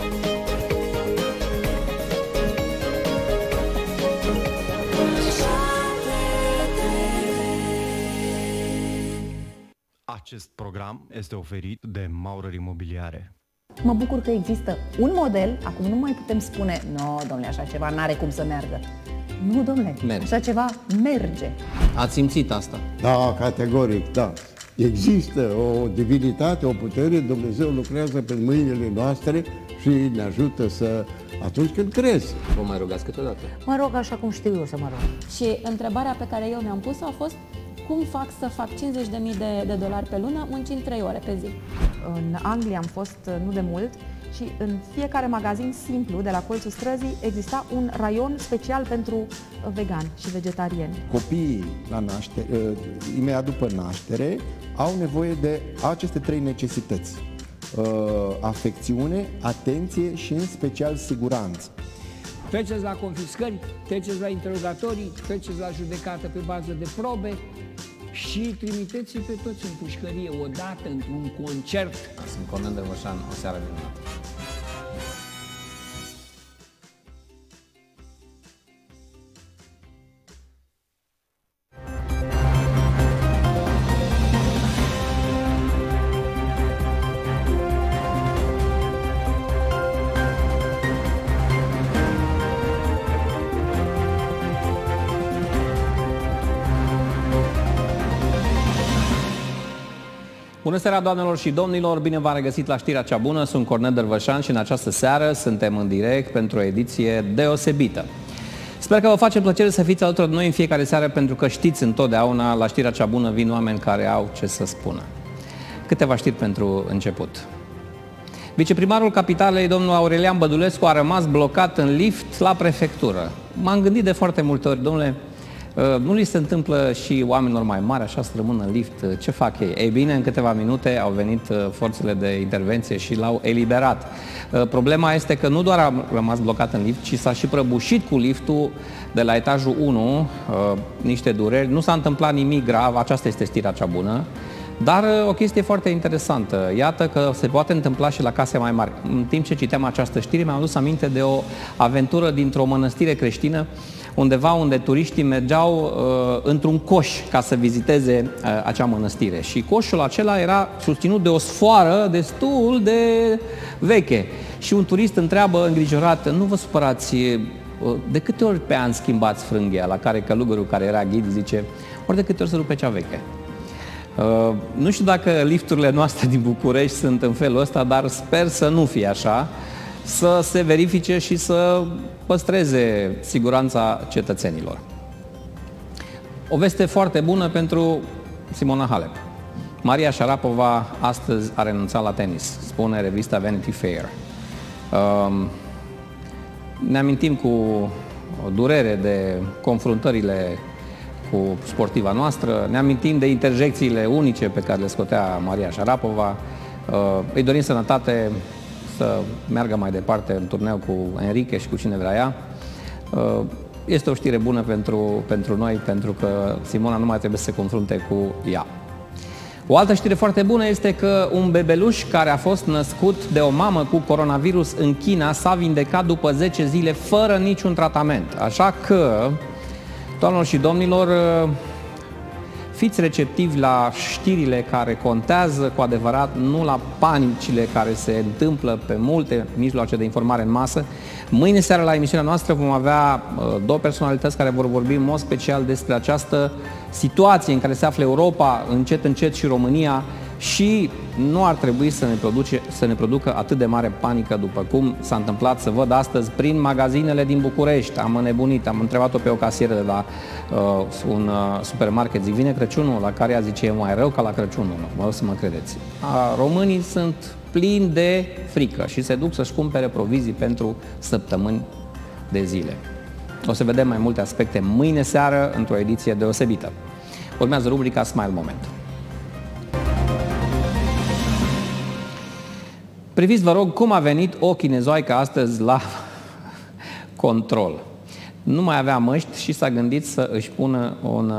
Acest program este oferit de Maurer Imobiliare. Mă bucur că există un model, acum nu mai putem spune, nu, domnule, așa ceva n-are cum să meargă. Nu, domnule, așa ceva merge. Ați simțit asta? Da, categoric, da. Există o divinitate, o putere, Dumnezeu lucrează pe mâinile noastre și ne ajută să, atunci când crezi. Vă mai rugați câteodată? Mă rog așa cum știu eu să mă rog. Și întrebarea pe care eu mi-am pus-o a fost: cum fac să fac $50.000 de dolari pe lună muncind 3 ore pe zi? În Anglia am fost nu de mult și în fiecare magazin simplu de la colțul străzii exista un raion special pentru vegani și vegetariani. Copiii la naștere, imediat după naștere, au nevoie de aceste 3 necesități. Afecțiune, atenție și în special siguranță. Treceți la confiscări, treceți la interogatorii, treceți la judecată pe bază de probe și trimiteți-i pe toți în pușcărie odată într-un concert. Sunt Cornel Dărmășan, o seară minunată. Bună seara, doamnelor și domnilor! Bine v-am regăsit la Știrea Cea Bună. Sunt Cornel Dărvășan și în această seară suntem în direct pentru o ediție deosebită. Sper că vă face plăcere să fiți alături de noi în fiecare seară, pentru că știți, întotdeauna la Știrea Cea Bună vin oameni care au ce să spună. Câteva știri pentru început. Viceprimarul Capitalei, domnul Aurelian Bădulescu, a rămas blocat în lift la prefectură. M-am gândit de foarte multe ori, domnule, nu li se întâmplă și oamenilor mai mari așa să rămână în lift? Ce fac ei? Ei bine, în câteva minute au venit forțele de intervenție și l-au eliberat. Problema este că nu doar a rămas blocat în lift, ci s-a și prăbușit cu liftul de la etajul 1, niște dureri. Nu s-a întâmplat nimic grav, aceasta este știrea cea bună. Dar o chestie foarte interesantă, iată că se poate întâmpla și la case mai mari. În timp ce citeam această știre, mi-am adus aminte de o aventură dintr-o mănăstire creștină, undeva unde turiștii mergeau într-un coș ca să viziteze acea mănăstire. Și coșul acela era susținut de o sfoară destul de veche. Și un turist întreabă îngrijorat: nu vă supărați, de câte ori pe an schimbați frânghia? La care călugărul, care era ghid, zice: ori de câte ori se rupe cea veche. Nu știu dacă lifturile noastre din București sunt în felul ăsta, dar sper să nu fie așa, să se verifice și să păstreze siguranța cetățenilor. O veste foarte bună pentru Simona Halep. Maria Sharapova astăzi a renunțat la tenis, spune revista Vanity Fair. Ne amintim cu durere de confruntările cu sportiva noastră, ne amintim de interjecțiile unice pe care le scotea Maria Sharapova. Îi dorim sănătate, să meargă mai departe în turneu cu Enrique și cu cine vrea ea. Este o știre bună pentru noi, pentru că Simona nu mai trebuie să se confrunte cu ea. O altă știre foarte bună este că un bebeluș care a fost născut de o mamă cu coronavirus în China s-a vindecat după 10 zile fără niciun tratament. Așa că, doamnelor și domnilor, fiți receptivi la știrile care contează cu adevărat, nu la panicile care se întâmplă pe multe mijloace de informare în masă. Mâine seara la emisiunea noastră vom avea două personalități care vor vorbi în mod special despre această situație în care se află Europa, încet, încet și România, și nu ar trebui să ne producă atât de mare panică după cum s-a întâmplat să văd astăzi prin magazinele din București. Am înnebunit, am întrebat-o pe o casieră de la un supermarket, zic: vine Crăciunul? La care ea zice: e mai rău ca la Crăciunul. Mă rog să mă credeți. Românii sunt plini de frică și se duc să-și cumpere provizii pentru săptămâni de zile. O să vedem mai multe aspecte mâine seară într-o ediție deosebită. Urmează rubrica Smile Moment. Priviți, vă rog, cum a venit o chinezoaică astăzi la control. Nu mai avea măști și s-a gândit să își pună un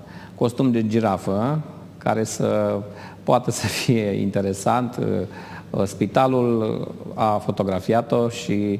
costum de girafă care să poată să fie interesant. Spitalul a fotografiat-o și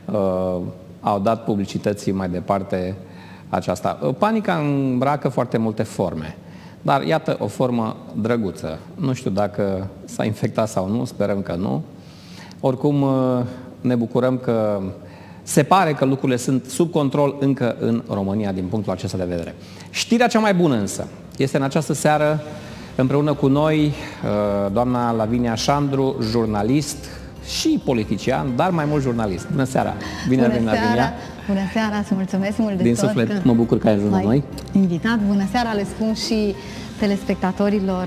au dat publicității mai departe aceasta. Panica îmbracă foarte multe forme, dar iată o formă drăguță. Nu știu dacă s-a infectat sau nu, sperăm că nu. Oricum ne bucurăm că se pare că lucrurile sunt sub control încă în România din punctul acesta de vedere. Știrea cea mai bună însă este în această seară împreună cu noi doamna Lavinia Șandru, jurnalist și politician, dar mai mult jurnalist. Bună seara! Bine Bună seara, Lavinia! Bună seara, să mulțumesc mult de din tot suflet, că mă bucur că ai ajuns la noi. Invitat. Bună seara, le spun și telespectatorilor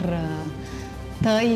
tăi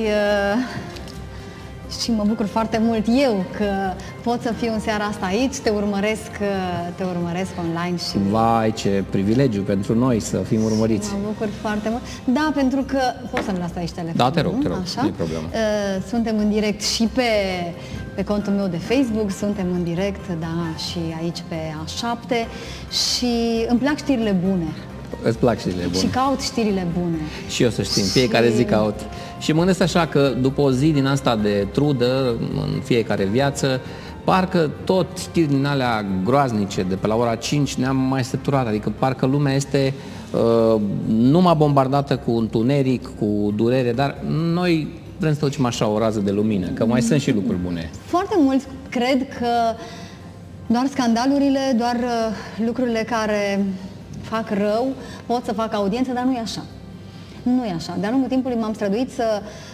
și mă bucur foarte mult eu că pot să fiu în seara asta aici, te urmăresc online și... Vai, ce privilegiu pentru noi să fim urmăriți. Mă bucur foarte mult. Da, pentru că... Poți să-mi las aici telefonul? Da, te rog, Așa? nu e problemă. Suntem în direct și pe contul meu de Facebook, suntem în direct, da, și aici pe A7 și îmi plac știrile bune. Îți plac știrile bune. Și caut știrile bune. Și eu să știm, fiecare zi caut. Și mă gândesc așa că după o zi din asta de trudă în fiecare viață, parcă tot știri din alea groaznice de pe la ora 5 ne-am mai săturat. Adică parcă lumea este numai bombardată cu întuneric, cu durere, dar noi vrem să ducem așa o rază de lumină, că mai sunt și lucruri bune. Foarte mulți cred că doar scandalurile, doar lucrurile care fac rău pot să facă audiență, dar nu e așa. Nu e așa. De-a lungul timpului m-am străduit să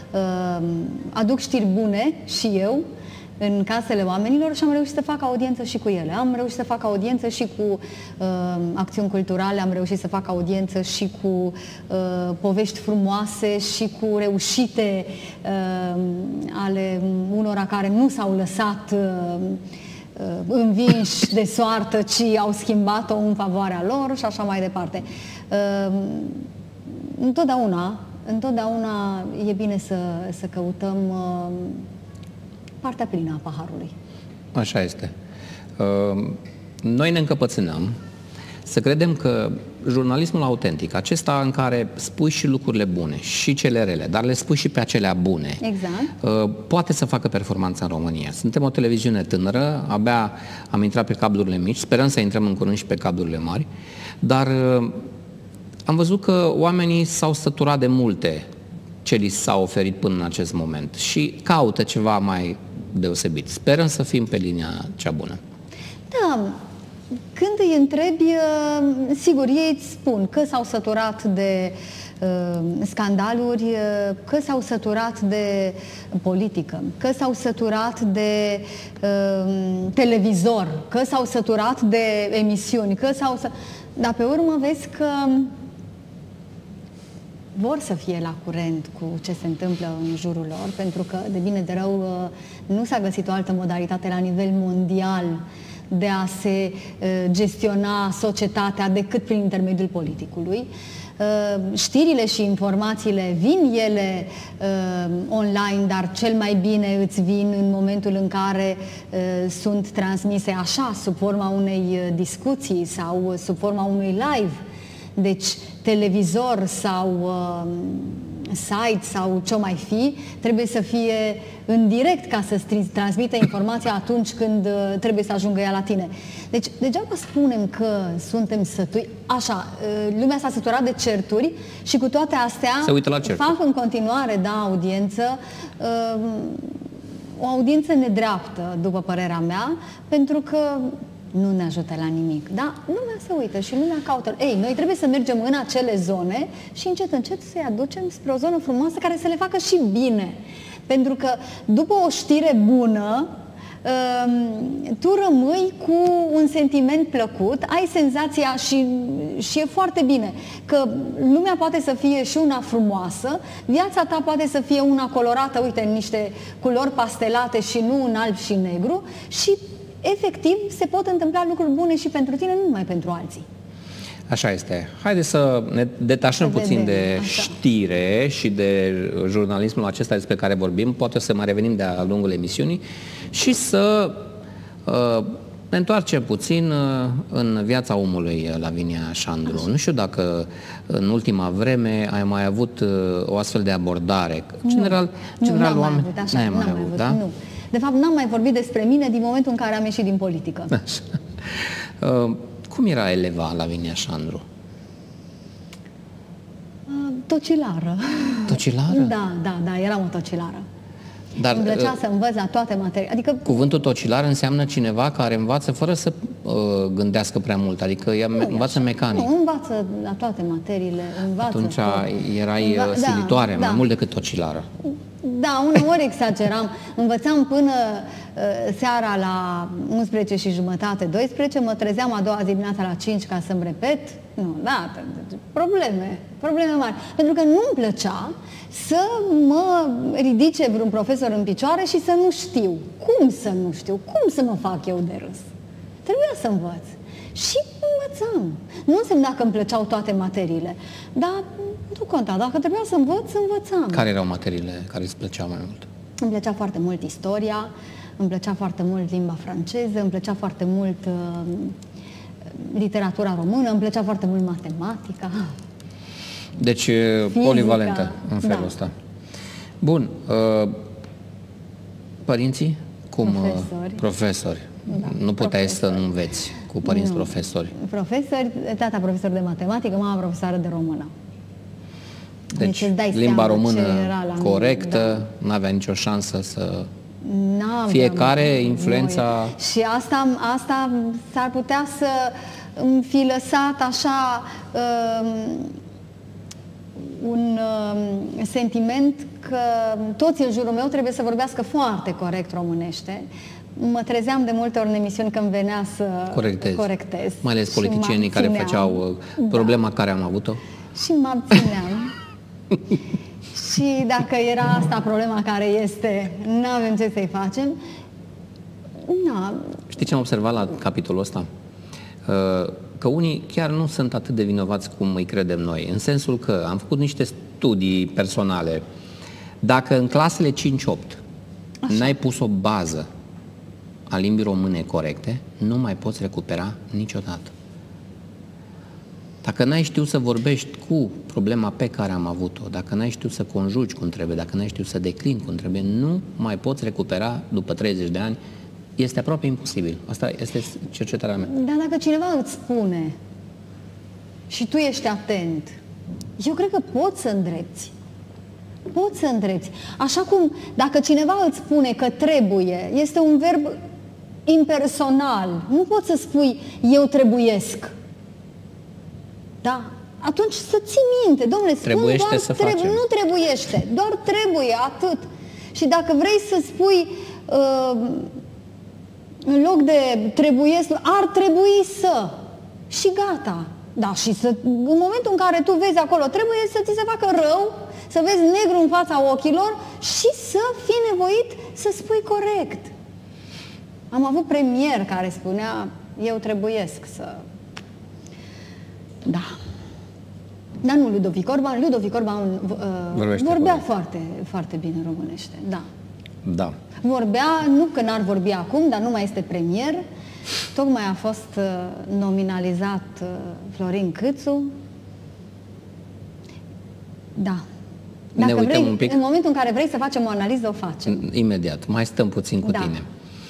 aduc știri bune și eu în casele oamenilor și am reușit să fac audiență și cu ele. Am reușit să fac audiență și cu acțiuni culturale, am reușit să fac audiență și cu povești frumoase și cu reușite ale unora care nu s-au lăsat învinși de soartă, ci au schimbat-o în favoarea lor și așa mai departe. Întotdeauna e bine să căutăm partea plină a paharului. Așa este. Noi ne încăpățânăm să credem că jurnalismul autentic, acesta în care spui și lucrurile bune și cele rele, dar le spui și pe acelea bune, exact, poate să facă performanță în România. Suntem o televiziune tânără, abia am intrat pe cablurile mici, sperăm să intrăm în curând și pe cablurile mari, dar am văzut că oamenii s-au săturat de multe ce li s-a oferit până în acest moment și caută ceva mai deosebit. Sperăm să fim pe linia cea bună. Da, când îi întrebi, sigur, ei îți spun că s-au săturat de scandaluri, că s-au săturat de politică, că s-au săturat de televizor, că s-au săturat de emisiuni, dar pe urmă vezi că vor să fie la curent cu ce se întâmplă în jurul lor, pentru că, de bine de rău, nu s-a găsit o altă modalitate la nivel mondial de a se gestiona societatea decât prin intermediul politicului. Știrile și informațiile vin ele online, dar cel mai bine îți vin în momentul în care sunt transmise așa, sub forma unei discuții sau sub forma unui live. Deci televizor sau site sau ce-o mai fi, trebuie să fie în direct ca să transmită informația atunci când trebuie să ajungă ea la tine. Deci, degeaba spunem că suntem sătui. Așa, lumea s-a săturat de certuri și cu toate astea fac în continuare, da, audiență, o audiență nedreaptă, după părerea mea, pentru că nu ne ajută la nimic, da? Lumea se uită și lumea caută. Ei, noi trebuie să mergem în acele zone și încet, încet să-i aducem spre o zonă frumoasă care să le facă și bine. Pentru că după o știre bună, tu rămâi cu un sentiment plăcut, ai senzația și e foarte bine că lumea poate să fie și una frumoasă, viața ta poate să fie una colorată, uite, în niște culori pastelate și nu în alb și negru și efectiv se pot întâmpla lucruri bune și pentru tine, nu numai pentru alții. Așa este. Haideți să ne detașăm puțin de știre și de jurnalismul acesta despre care vorbim, poate o să mai revenim de-a lungul emisiunii și să Ne întoarcem puțin în viața omului, Lavinia Șandru. Nu știu dacă în ultima vreme ai mai avut o astfel de abordare. General, n-am oameni... mai avut, așa, n-am mai avut, da? Nu. De fapt, n-am mai vorbit despre mine din momentul în care am ieșit din politică. Așa. Cum era eleva Lavinia Șandru? Tocilară. Tocilară? Da, eram o tocilară. Dar îmi plăcea să învăț la toate materiile. Adică, cuvântul tocilar înseamnă cineva care învață fără să gândească prea mult, adică învață mecanic. Nu, învață la toate materiile, învață. Atunci erai silitoare, mai mult decât tocilară. Da, uneori exageram. Învățam până seara la 11:30, 12, mă trezeam a doua zi dimineața la 5 ca să-mi repet. Nu, da, probleme mari. Pentru că nu-mi plăcea să mă ridice vreun profesor în picioare și să nu știu. Cum să nu știu? Cum să mă fac eu de râs? Trebuia să învăț. Și învățam. Nu însemna că îmi plăceau toate materiile, dar nu conta. Dacă trebuia să învăț, învățam. Care erau materiile care îți plăceau mai mult? Îmi plăcea foarte mult istoria, îmi plăcea foarte mult limba franceză, îmi plăcea foarte mult literatura română, îmi plăcea foarte mult matematica. Deci polivalentă în felul ăsta. Bun. Părinții? Cum? Profesori. Da, nu puteai să nu înveți cu părinți profesori. Profesori, tata profesor de matematică, mama profesoară de română. Deci limba română corectă, da. N-avea nicio șansă să... Fiecare influența... Și asta s-ar putea să îmi fi lăsat așa un sentiment că toți în jurul meu trebuie să vorbească foarte corect românește. Mă trezeam de multe ori în emisiuni când venea să corectez. Mai ales politicienii care făceau problema care am avut-o. Și mă abțineam. Și dacă era asta problema care este, n-avem ce să-i facem. Știi ce am observat la capitolul ăsta? Că unii chiar nu sunt atât de vinovați cum îi credem noi, în sensul că am făcut niște studii personale. Dacă în clasele 5-8 n-ai pus o bază a limbii române corecte, nu mai poți recupera niciodată. Dacă n-ai știut să vorbești cu problema pe care am avut-o, dacă n-ai știut să conjugi cum trebuie, dacă n-ai știut să declini cum trebuie, nu mai poți recupera după 30 de ani. Este aproape imposibil. Asta este cercetarea mea. Dar dacă cineva îți spune și tu ești atent, eu cred că poți să îndrepți. Poți să îndrepți. Așa cum dacă cineva îți spune că trebuie, este un verb impersonal. Nu poți să spui eu trebuiesc. Da? Atunci să ții minte, domnule, spun doar nu trebuiește, doar trebuie, atât. Și dacă vrei să spui în loc de trebuiesc, ar trebui să. Și gata. Da, și în momentul în care tu vezi acolo, trebuie să ți se facă rău, să vezi negru în fața ochilor și să fii nevoit să spui corect. Am avut premier care spunea, eu trebuiesc să... Da. Dar nu Ludovic Orban. Ludovic Orban vorbea foarte, foarte bine românește. Da. Da. Vorbea, nu că n-ar vorbi acum, dar nu mai este premier. Tocmai a fost nominalizat Florin Câțu. Da. Dacă vrei, un pic. În momentul în care vrei să facem o analiză, o facem. Imediat. Mai stăm puțin cu tine.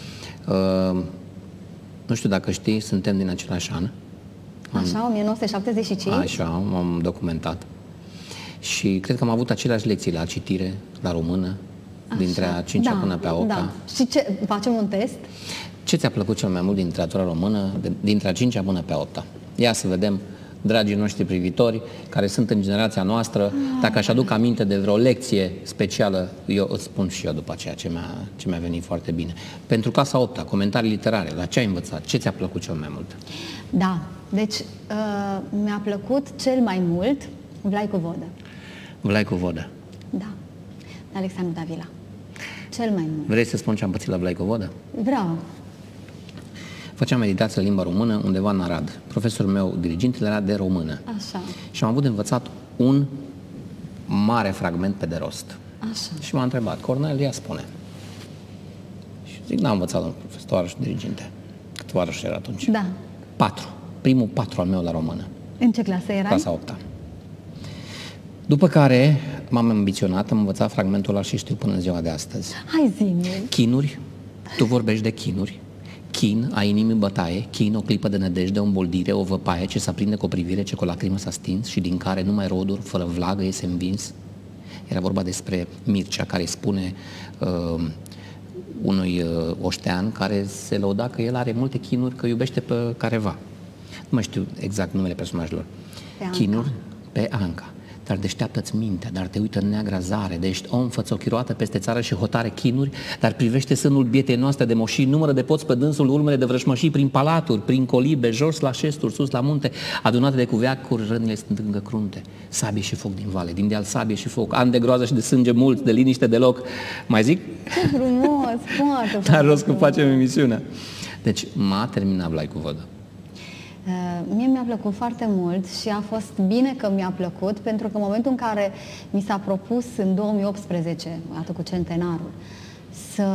Nu știu dacă știi, suntem din același an. Așa, 1975. Așa, m-am documentat. Și cred că am avut aceleași lekții la citire, la română, dintre a 5-a până pe a 8-a. Da. Și ce, facem un test? Ce ți-a plăcut cel mai mult din literatura română, dintre a 5-a până pe a 8-a? Ia să vedem, dragii noștri privitori, care sunt în generația noastră, dacă aș aduc aminte de vreo lecție specială, eu îți spun și eu după aceea ce mi-a venit foarte bine. Pentru clasa 8-a, comentarii literare, la ce ai învățat? Ce ți-a plăcut cel mai mult? Da, deci mi-a plăcut cel mai mult Vlaicu Vodă. Vlaicu Vodă? Da, Alexandru Davila. Cel mai mult. Vrei să spun ce am pățit la Vlaicu Vodă? Vreau. Făceam meditație în limba română undeva în Arad. Profesorul meu, dirigintele, era de română. Așa. Și am avut de învățat un mare fragment pe de rost. Așa. Și m-a întrebat, Cornel, ia spune. Și zic, n-am învățat, domnul profesor și diriginte. tovarăș era atunci. Da. 4. Primul 4 al meu la română. În ce clasă erai? Clasa 8-a. După care m-am ambiționat, am învățat fragmentul ăla și știu până în ziua de astăzi. Hai zi-mi. Chinuri, tu vorbești de chinuri. Chin, a inimii bătaie, chin, o clipă de nădejde, o îmboldire, o văpaie ce s-aprinde cu o privire, ce cu o lacrimă s-a stins și din care numai roduri, fără vlagă, iese învins. Era vorba despre Mircea, care îi spune unui oștean care se lăuda că el are multe chinuri, că iubește pe careva. Nu mai știu exact numele personajelor. Chinuri pe Anca. Dar deșteaptă-ți mintea, dar te uită în neagra zare, de ești om fățochiroată peste țară și hotare chinuri, dar privește sânul bietei noastre de moșii, numără de poți pe dânsul urmele de vrășmășii prin palaturi, prin colibe, jos la șesturi, sus la munte, adunate de cuveacuri, rănile sunt încă crunte, sabie și foc din vale, din deal sabie și foc, ani de groază și de sânge mult, de liniște deloc. Mai zic? Ce frumos, foarte Dar rost că facem emisiunea. Deci m-a terminat Vlaicu Vodă. Mie mi-a plăcut foarte mult și a fost bine că mi-a plăcut, pentru că în momentul în care mi s-a propus în 2018, atât cu centenarul, să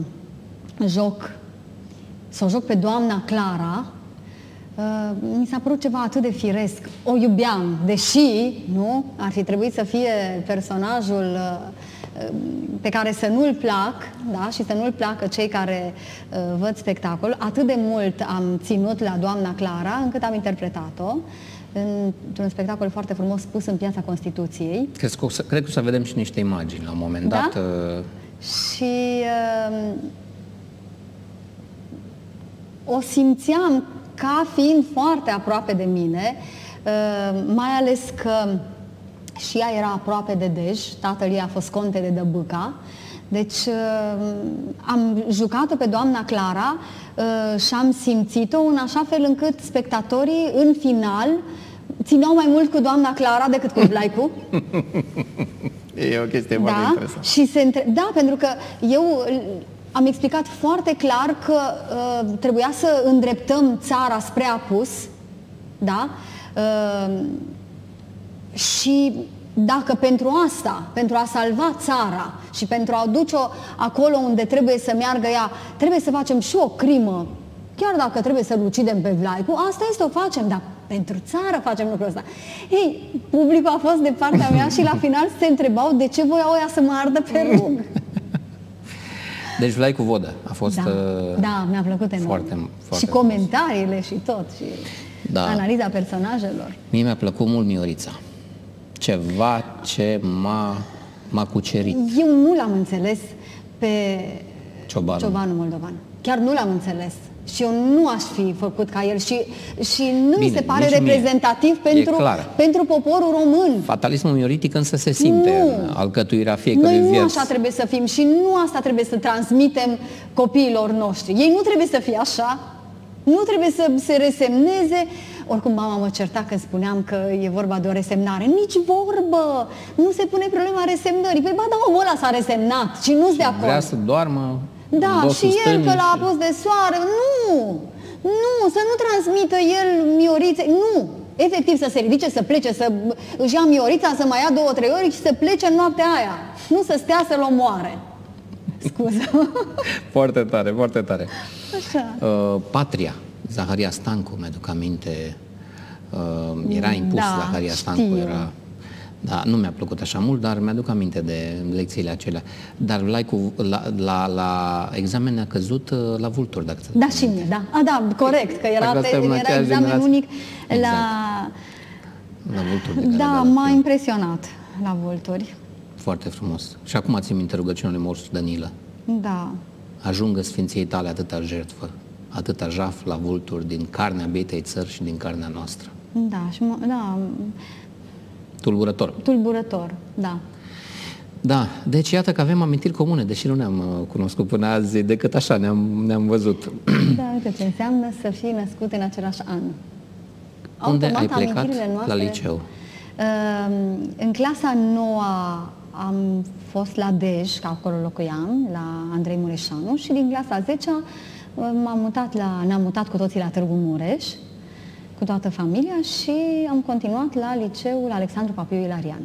o joc pe doamna Clara, mi s-a părut ceva atât de firesc. O iubeam, deși, nu, ar fi trebuit să fie personajul pe care să nu-l plac, da, și să nu-l placă cei care văd spectacol. Atât de mult am ținut la doamna Clara, încât am interpretat-o într-un spectacol foarte frumos pus în Piața Constituției. Cred că o să vedem și niște imagini la un moment dat. Și o simțeam ca fiind foarte aproape de mine, mai ales că și ea era aproape de Dej, tatăl ei a fost conte de Dăbâca, deci am jucat-o pe doamna Clara și am simțit-o în așa fel încât spectatorii în final țineau mai mult cu doamna Clara decât cu Vlaicu. E o chestie foarte interesantă. Și da, pentru că eu am explicat foarte clar că trebuia să îndreptăm țara spre apus, da? Și dacă pentru asta, pentru a salva țara și pentru a duce-o acolo unde trebuie să meargă ea, trebuie să facem și o crimă, chiar dacă trebuie să-l ucidem pe Vlaicu, asta este, o facem, dar pentru țară facem lucrul ăsta. Ei, publicul a fost de partea mea și la final se întrebau de ce voiau ăia să mă ardă pe rug. Deci Vlaicu Vodă a fost da, mi-a plăcut enorm. Foarte și comentariile și tot, și analiza personajelor. Mie mi-a plăcut mult Miorița. Ceva ce m-a cucerit. Eu nu l-am înțeles pe Ciobanu Moldovan. Chiar nu l-am înțeles. Și eu nu aș fi făcut ca el. Și nu mi se pare reprezentativ pentru poporul român. Fatalismul mioritic însă se simte în alcătuirea fiecărui vieți. Noi nu așa trebuie să fim și nu asta trebuie să transmitem copiilor noștri. Ei nu trebuie să fie așa. Nu trebuie să se resemneze. Oricum mama mă certa când spuneam că e vorba de o resemnare. Nici vorbă! Nu se pune problema resemnării. Păi ba da, omul ăla s-a resemnat și nu-s de acord. Vrea să doarmă. Da, și el că l-a apus de soare. Nu, să nu transmită el Mioriței. Nu! Efectiv să se ridice, să plece, să își ia Miorița, să mai ia 2-3 ori și să plece în noaptea aia. Nu să stea să-l omoare. Scuză. Foarte tare, foarte tare. Așa. Patria, Zaharia Stancu, mi-aduc aminte, era impus Zaharia Stancu, era... Da, nu mi-a plăcut așa mult, dar mi-aduc aminte de lecțiile acelea. Dar Vlaicu la examen a căzut la Vulturi, dacă ți-aduc aminte. Și mie, da. Da, corect, că era examen unic la Vulturi. Da, m-a impresionat la Vulturi. Foarte frumos. Și acum țin minte rugăciunea lui Moș Danilă. Da. Ajungă Sfinției tale atâta jertfă, atâta jaf la Vulturi, din carnea bietei țări și din carnea noastră. Da, da. Tulburător, da. Da, deci iată că avem amintiri comune, deși nu ne-am cunoscut până azi, decât așa ne-am văzut. Da, uite ce înseamnă să fii născut în același an. Unde ai plecat? La liceu? În clasa 9 am fost la Dej, că acolo locuiam, la Andrei Mureșanu, și din clasa 10 ne-am mutat cu toții la Târgu Mureș, cu toată familia, și am continuat la liceul Alexandru Papiu Ilarian.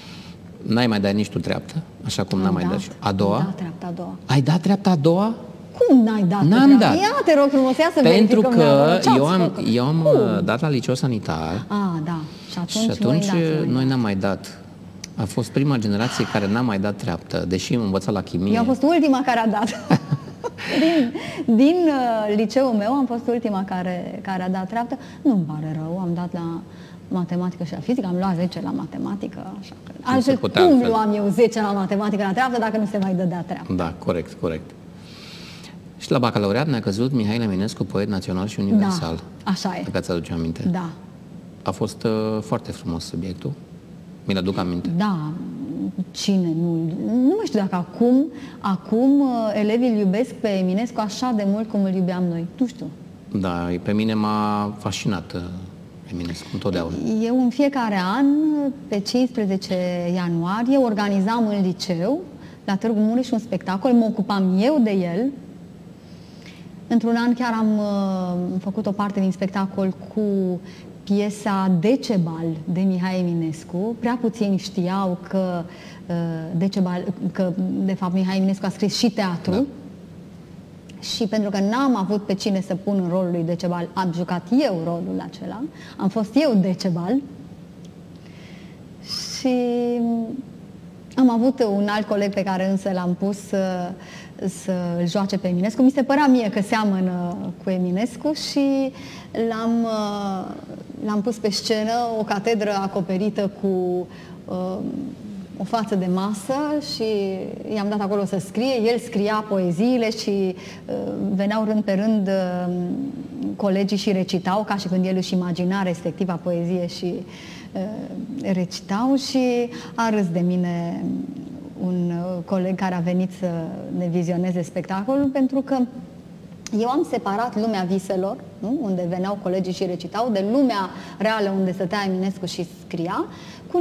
N-ai mai dat nici tu treaptă, așa cum n-am mai dat și a doua? Am dat treapta a doua. Ai dat treapta a doua? Cum n-ai dat? N-am dat. Ia, te rog frumos, ia să Pentru verificăm. că eu am dat la liceu sanitar. Da. Și atunci noi n-am mai dat. A fost prima generație care n-a mai dat treaptă, deși am învățat la chimie. Eu am fost ultima care a dat. din liceul meu am fost ultima care a dat treaptă. Nu-mi pare rău, am dat la matematică și la fizică, am luat 10 la matematică. Așa că... Altfel, cum luam eu 10 la matematică la treaptă dacă nu se mai dădea treaptă? Da, corect. Și la bacalaureat ne-a căzut Mihail Eminescu, poet național și universal. Da, așa e. Dacă ți aduce aminte. Da. A fost foarte frumos subiectul. Mi-l aduc aminte. Da, cine nu mai știu dacă acum elevii îl iubesc pe Eminescu așa de mult cum îl iubeam noi. Nu știu. Da, pe mine m-a fascinat Eminescu întotdeauna. Eu în fiecare an, pe 15 ianuarie, organizam în liceu, la Târgu Mureș, un spectacol, mă ocupam eu de el. Într-un an chiar am făcut o parte din spectacol cu piesa Decebal de Mihai Eminescu. Prea puțini știau că de fapt Mihai Eminescu a scris și teatru. Da. Și pentru că n-am avut pe cine să pun în rolul lui Decebal, am jucat eu rolul acela. Am fost eu Decebal. Și am avut un alt coleg pe care însă l-am pus să-l joace pe Eminescu. Mi se părea mie că seamănă cu Eminescu și l-am pus pe scenă, o catedră acoperită cu o față de masă și i-am dat acolo să scrie. El scria poeziile și veneau rând pe rând colegii și recitau, ca și când el își imagina respectiva poezie și recitau. Și a râs de mine un coleg care a venit să ne vizioneze spectacolul, pentru că eu am separat lumea viselor, nu? Unde veneau colegii și recitau, de lumea reală unde stătea Eminescu și scria, cu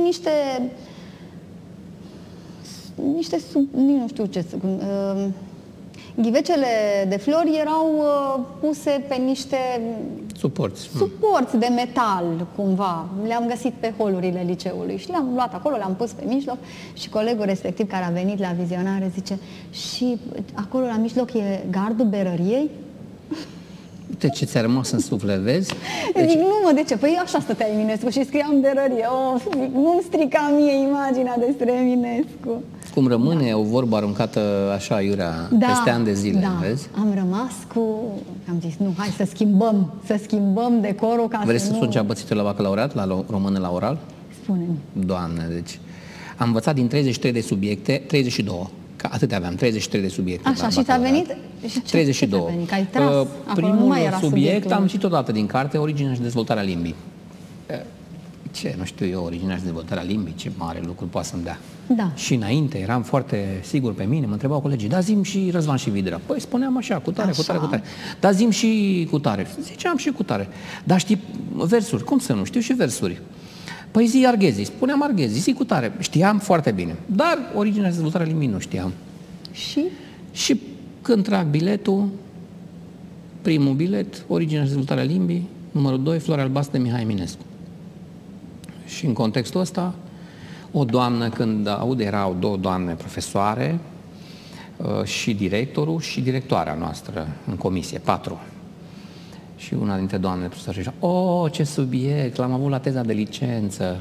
nu știu ce, ghivecele de flori erau puse pe niște suporți de metal, cumva. Le-am găsit pe holurile liceului și le-am luat acolo, le-am pus pe mijloc și colegul respectiv care a venit la vizionare zice: și acolo la mijloc e gardul berăriei? De ce ți-a rămas în suflet, vezi? Deci... Nu, de ce? Păi așa stătea Eminescu și scriam berărie. Nu-mi strica mie imaginea despre Eminescu. Cum rămâne o vorbă aruncată așa iurea peste ani de zile, vezi? Am rămas am zis, nu, hai să schimbăm decorul ca Vrei să spun ce am pățit la bacalaureat, la română, la oral? Spune-mi. Doamne, deci am învățat din 33 de subiecte, 32. Că atât aveam, 33 de subiecte. Așa, și ți-a venit? 32. Că ai tras, primul subiect am citit odată din carte, Originea și dezvoltarea limbii. Ce, nu știu eu, originea și dezvoltarea limbii, ce mare lucru poate să-mi dea. Da. Și înainte eram foarte sigur pe mine, mă întrebau colegii, da, zi-mi și Răzvan și Vidra. Păi spuneam așa, cu tare. Da, zi-mi și cu tare. Ziceam și cu tare. Dar știi versuri, cum să nu, știu și versuri. Păi zi Arghezi, spuneam Arghezi, zi cu tare. Știam foarte bine, dar originea și dezvoltarea limbii nu știam. Și când trag biletul, primul bilet, originea și dezvoltarea limbii, numărul 2, Floarea albastră de Mihai Eminescu. Și în contextul ăsta, o doamnă, când aude, erau două doamne profesoare și directorul și directoarea noastră în comisie, 4. Și una dintre doamnele profesoare zicea: "Oh, ce subiect, l-am avut la teza de licență."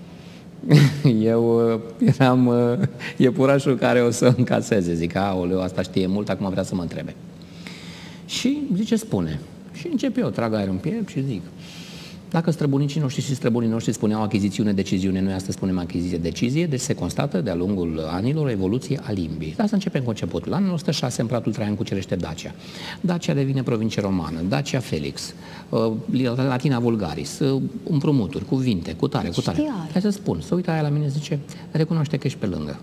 Eu eram iepurașul care o să încaseze, zic: "Aoleu, asta știe mult, acum vrea să mă întrebe." Și zice: "Spune." Și încep eu, trag aer în piept și zic: dacă străbunicii noștri și străbunii noștri spuneau achizițiune, deciziune, noi astăzi spunem achiziție, decizie, deci se constată de-a lungul anilor o evoluție a limbii. Asta începem cu începutul. La anul 106, împăratul Traian cucerește Dacia. Dacia devine provincie romană, Dacia Felix, Latina Vulgaris, împrumuturi, cuvinte, cu tare. Hai să spun, să uită aia la mine, zice: recunoaște că ești pe lângă.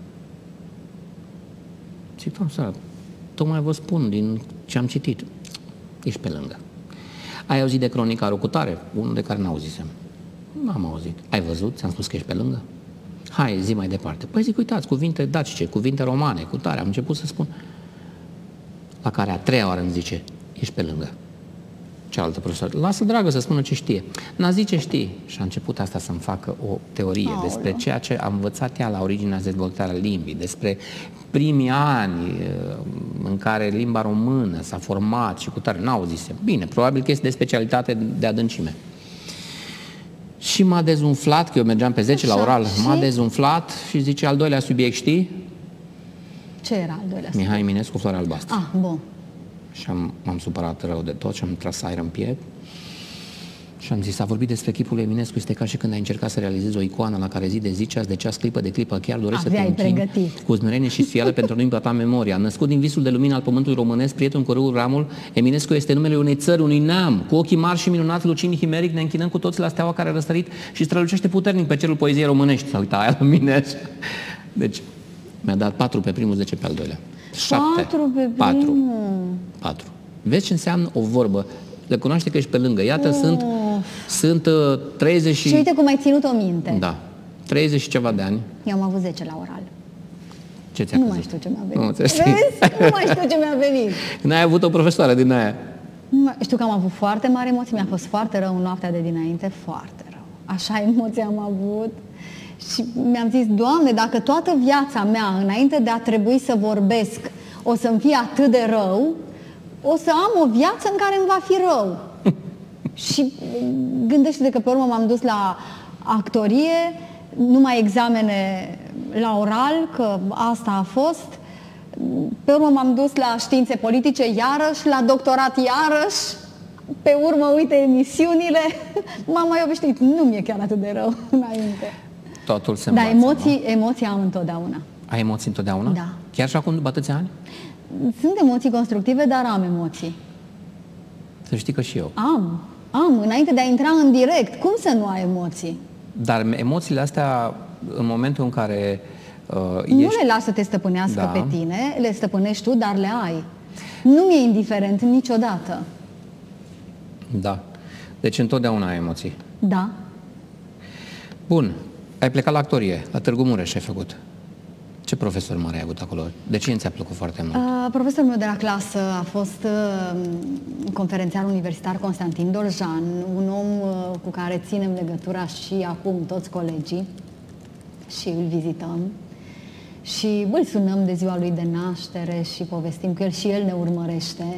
Zic: tocmai vă spun din ce am citit, ești pe lângă. Ai auzit de cronicarul cu tare? Unul de care n-auzisem. N-am auzit. Ai văzut? Ți-am spus că ești pe lângă? Hai, zi mai departe. Păi zic: uitați, cuvinte dacice, cuvinte romane, cu tare. Am început să spun. La care a treia oară îmi zice: ești pe lângă. cealaltă profesoară. Lasă, dragă, să spună ce știe. N-a zis ce știe. Și a început asta să-mi facă o teorie despre ceea ce a învățat ea la originea dezvoltarea limbii, despre primii ani în care limba română s-a format și cu tare. N-au zis. Bine, probabil că este de specialitate de adâncime. Și m-a dezumflat, că eu mergeam pe 10 la oral, m-a dezumflat și zice, al doilea subiect știi? Ce era al doilea subiect? Mihai Eminescu, Floarea albastră. Ah, bun. Și m-am supărat rău de tot și am tras aer în piept. Și am zis, a vorbit despre chipul lui Eminescu, este ca și când ai încercat să realizezi o icoană la care zi de zi, ceas de ceas, clipă de clipă, chiar dorești să te închini cu smerenie și sfială pentru a nu-i plăta memoria. Născut din visul de lumină al pământului românesc, prietenul cu râul Ramul, Eminescu este numele unei țări, unui neam, cu ochii mari și minunați, lucini chimeric, ne închinăm cu toți la steaua care a răsărit și strălucește puternic pe cerul poeziei românești. S-a uitat aia la mine. Deci, mi-a dat 4 pe primul, 10 pe al doilea. 7. 4 pe primul. 4. Vezi ce înseamnă o vorbă? Le cunoaște că ești pe lângă. Iată, sunt 30 și uite cum ai ținut-o minte. Da. 30 și ceva de ani. Eu am avut 10 la oral. Ce ți-a Nu căzut? mai știu ce mi-a venit. Vezi? Nu mai știu ce mi-a venit. N-ai avut o profesoară din aia. Știu că am avut foarte mari emoții. Mi-a fost foarte rău în noaptea de dinainte. Foarte rău. Așa emoții am avut. Și mi-am zis, Doamne, dacă toată viața mea, înainte de a trebui să vorbesc, o să-mi fie atât de rău, o să am o viață în care îmi va fi rău. Și gândește-te că pe urmă m-am dus la actorie, numai examene la oral, că asta a fost. Pe urmă m-am dus la științe politice iarăși, la doctorat iarăși. Pe urmă, uite, emisiunile. M-am mai obișnuit. Nu mi-e chiar atât de rău înainte. Totul se Dar învață, emoții am întotdeauna. Ai emoții întotdeauna? Da. Chiar și acum, după atâția ani? Sunt emoții constructive, dar am emoții. Să știi că și eu. Am. Înainte de a intra în direct. Cum să nu ai emoții? Dar emoțiile astea, în momentul în care nu le lasă să te stăpânească pe tine, le stăpânești tu, dar le ai. Nu mi-e indiferent niciodată. Da. Deci întotdeauna ai emoții. Da. Bun. Ai plecat la actorie, la Târgu Mureș ai făcut. Ce profesor mare ai avut acolo? De ce ți-a plăcut foarte mult? Profesorul meu de la clasă a fost conferențiar universitar Constantin Doljan, un om cu care ținem legătura și acum toți colegii și îl vizităm și îl sunăm de ziua lui de naștere și povestim că el și el ne urmărește.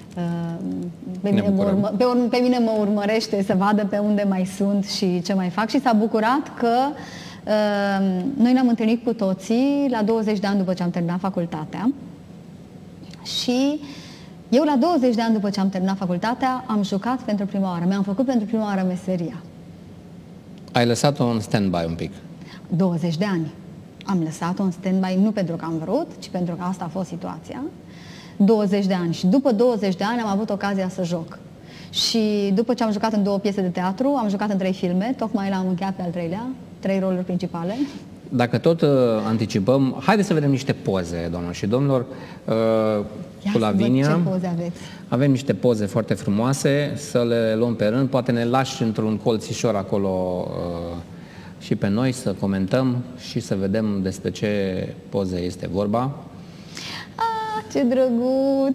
Pe mine mă urmărește să vadă pe unde mai sunt și ce mai fac și s-a bucurat că noi ne-am întâlnit cu toții la 20 de ani după ce am terminat facultatea și eu la 20 de ani după ce am terminat facultatea am jucat pentru prima oară, mi-am făcut pentru prima oară meseria. Ai lăsat-o în stand-by un pic? 20 de ani. Am lăsat-o în stand-by nu pentru că am vrut, ci pentru că asta a fost situația. 20 de ani. Și după 20 de ani am avut ocazia să joc. Și după ce am jucat în 2 piese de teatru, am jucat în 3 filme, tocmai l-am încheiat pe al 3-lea, 3 roluri principale. Dacă tot anticipăm, haideți să vedem niște poze, doamnelor și domnilor, cu Lavinia. Ce poze aveți? Avem niște poze foarte frumoase, să le luăm pe rând, poate ne lași într-un colțișor acolo și pe noi să comentăm și să vedem despre ce poze este vorba. Ce drăguț!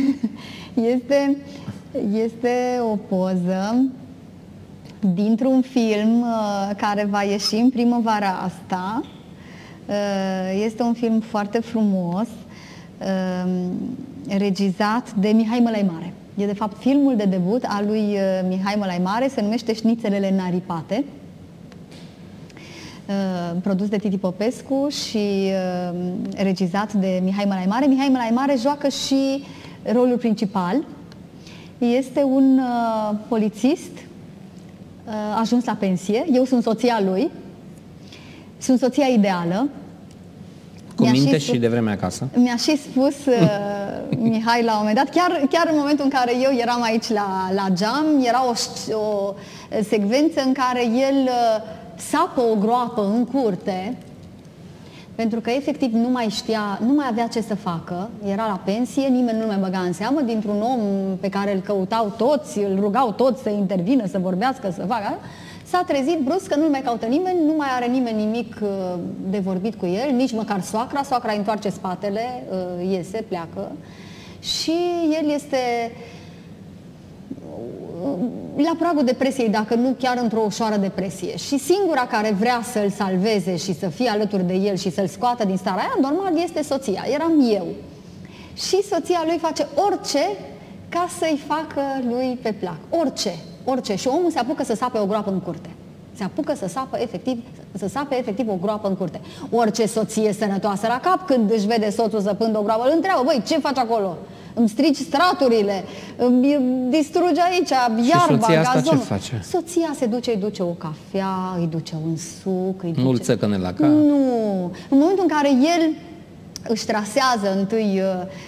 Este o poză dintr-un film care va ieși în primăvara asta. Este un film foarte frumos, regizat de Mihai Mălai Mare. E de fapt filmul de debut al lui Mihai Mălai Mare, se numește Șnițelele naripate, produs de Titi Popescu și regizat de Mihai Mălai Mare. Mihai Mălai Mare joacă și rolul principal. Este un polițist ajuns la pensie. Eu sunt soția lui. Sunt soția ideală. Cu minte și de vreme acasă. Mi-a și spus Mihai la un moment dat, chiar în momentul în care eu eram aici la geam, era o secvență în care el sapă o groapă în curte, pentru că efectiv nu mai avea ce să facă, era la pensie, nimeni nu mai băga în seamă, dintr-un om pe care îl căutau toți, îl rugau toți să intervină, să vorbească, să facă, s-a trezit brusc că nu-l mai caută nimeni, nu mai are nimeni nimic de vorbit cu el, nici măcar soacra îi întoarce spatele, iese, pleacă și el este la pragul depresiei, dacă nu chiar într-o ușoară depresie. Și singura care vrea să-l salveze și să fie alături de el și să-l scoată din starea aia, normal, este soția. Eram eu. Și soția lui face orice ca să-i facă lui pe plac. Orice. Orice. Și omul se apucă să sape o groapă în curte. Se apucă să sape efectiv o groapă în curte. Orice soție sănătoasă la cap, când își vede soțul săpând o groapă, îl întreabă: băi, ce faci acolo? Îmi strici straturile, îmi distruge aici iarba, soția asta gazonul. ce face? Soția se duce, îi duce o cafea, îi duce un suc, îi duce... Nu-l țăcăne la cap? Nu. În momentul în care el își trasează întâi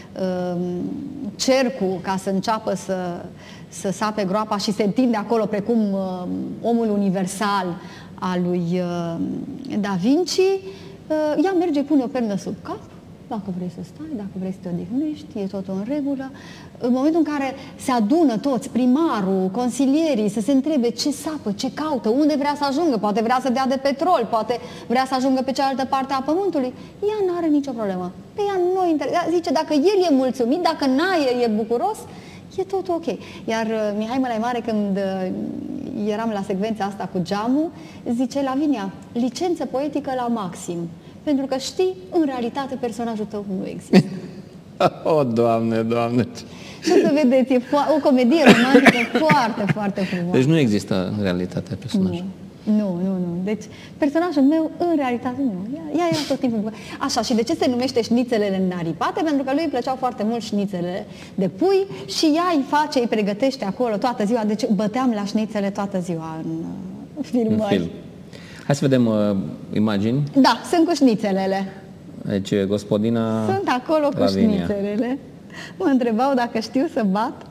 cercul ca să înceapă să sape groapa și se întinde acolo precum omul universal al lui Da Vinci, ea merge, pune o pernă sub cap. Dacă vrei să stai, dacă vrei să te odihnești, e totul în regulă. În momentul în care se adună toți, primarul, consilierii, să se întrebe ce sapă, ce caută, unde vrea să ajungă, poate vrea să dea de petrol, poate vrea să ajungă pe cealaltă parte a pământului, ea nu are nicio problemă. Pe ea nu interesează. Zice, dacă el e mulțumit, dacă Naie e bucuros, e totul ok. Iar Mihai Mălai-Mare, când eram la secvența asta cu geamul, zice: Lavinia, licență poetică la maxim. Pentru că știi, în realitate, personajul tău nu există. O, Doamne, Doamne! Și o să vedeți, e o comedie romantică foarte, foarte frumoasă. Deci nu există în realitate personajul. Nu. Deci personajul meu, în realitate, nu. Ea era tot timpul... Așa, și de ce se numește șnițelele înaripate? Pentru că lui îi plăceau foarte mult șnițelele de pui și ea îi pregătește acolo toată ziua. Deci băteam la șnițele toată ziua în filmări. Film. Hai să vedem imagini. Da, sunt cu șnițelele. Deci, gospodina Sunt acolo cu Lavinia. șnițelele. Mă întrebau dacă știu să bat.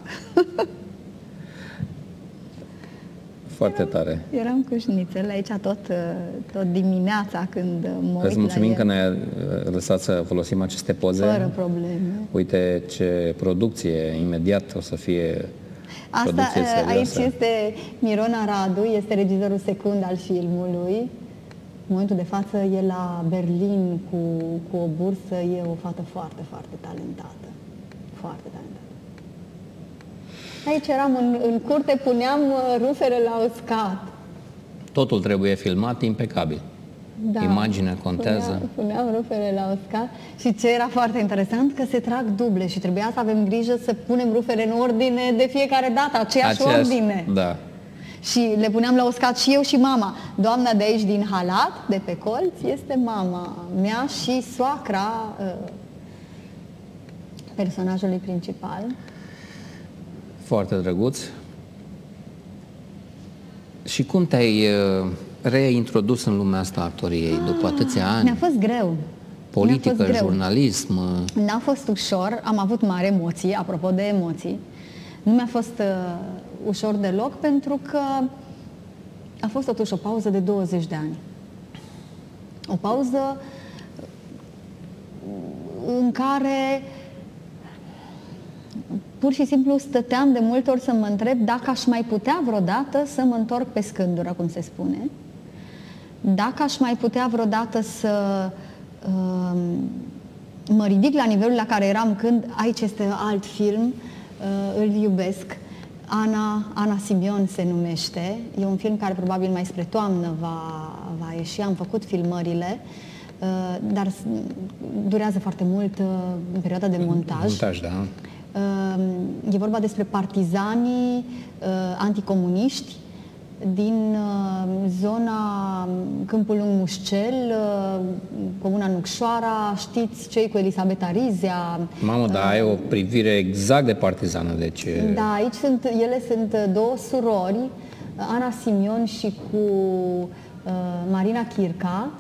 Foarte tare. Eram cu șnițele aici tot dimineața când mă uit. Îți mulțumim la că ne-ai lăsat să folosim aceste poze. Fără probleme. Uite ce producție, imediat o să fie producție serioasă. Aici este Mirona Radu, este regizorul secund al filmului. În momentul de față e la Berlin cu o bursă, e o fată foarte, foarte talentată. Foarte talentată. Aici eram în curte, puneam rufele la uscat. Totul trebuie filmat impecabil. Da. Imaginea contează. Puneam rufele la uscat și ce era foarte interesant, că se trag duble și trebuia să avem grijă să punem rufele în ordine de fiecare dată, aceeași ordine. Da. Și le puneam la uscat și eu și mama. Doamna de aici din halat, de pe colț, este mama mea și soacra personajului principal. Foarte drăguț. Și cum te-ai reintrodus în lumea asta a actoriei după atâția ani? Mi-a fost greu. Politică, jurnalism. N-a fost ușor, am avut mari emoții, apropo de emoții. Nu mi-a fost ușor deloc, pentru că a fost totuși o pauză de 20 de ani. O pauză în care pur și simplu stăteam de multe ori să mă întreb dacă aș mai putea vreodată să mă întorc pe scândură, cum se spune. Dacă aș mai putea vreodată să mă ridic la nivelul la care eram când, aici este alt film, îl iubesc, Ana Simion se numește. E un film care probabil mai spre toamnă va ieși. Am făcut filmările, dar durează foarte mult în perioada de montaj. Montaj, da. E vorba despre partizanii anticomuniști din zona Câmpul Lung Mușcel, comuna Nucșoara, știți, cei cu Elisabeta Rizea. Mamă, dar ai o privire exact de partizană, deci... Da, aici ele sunt două surori, Ana Simion și cu Marina Chirca.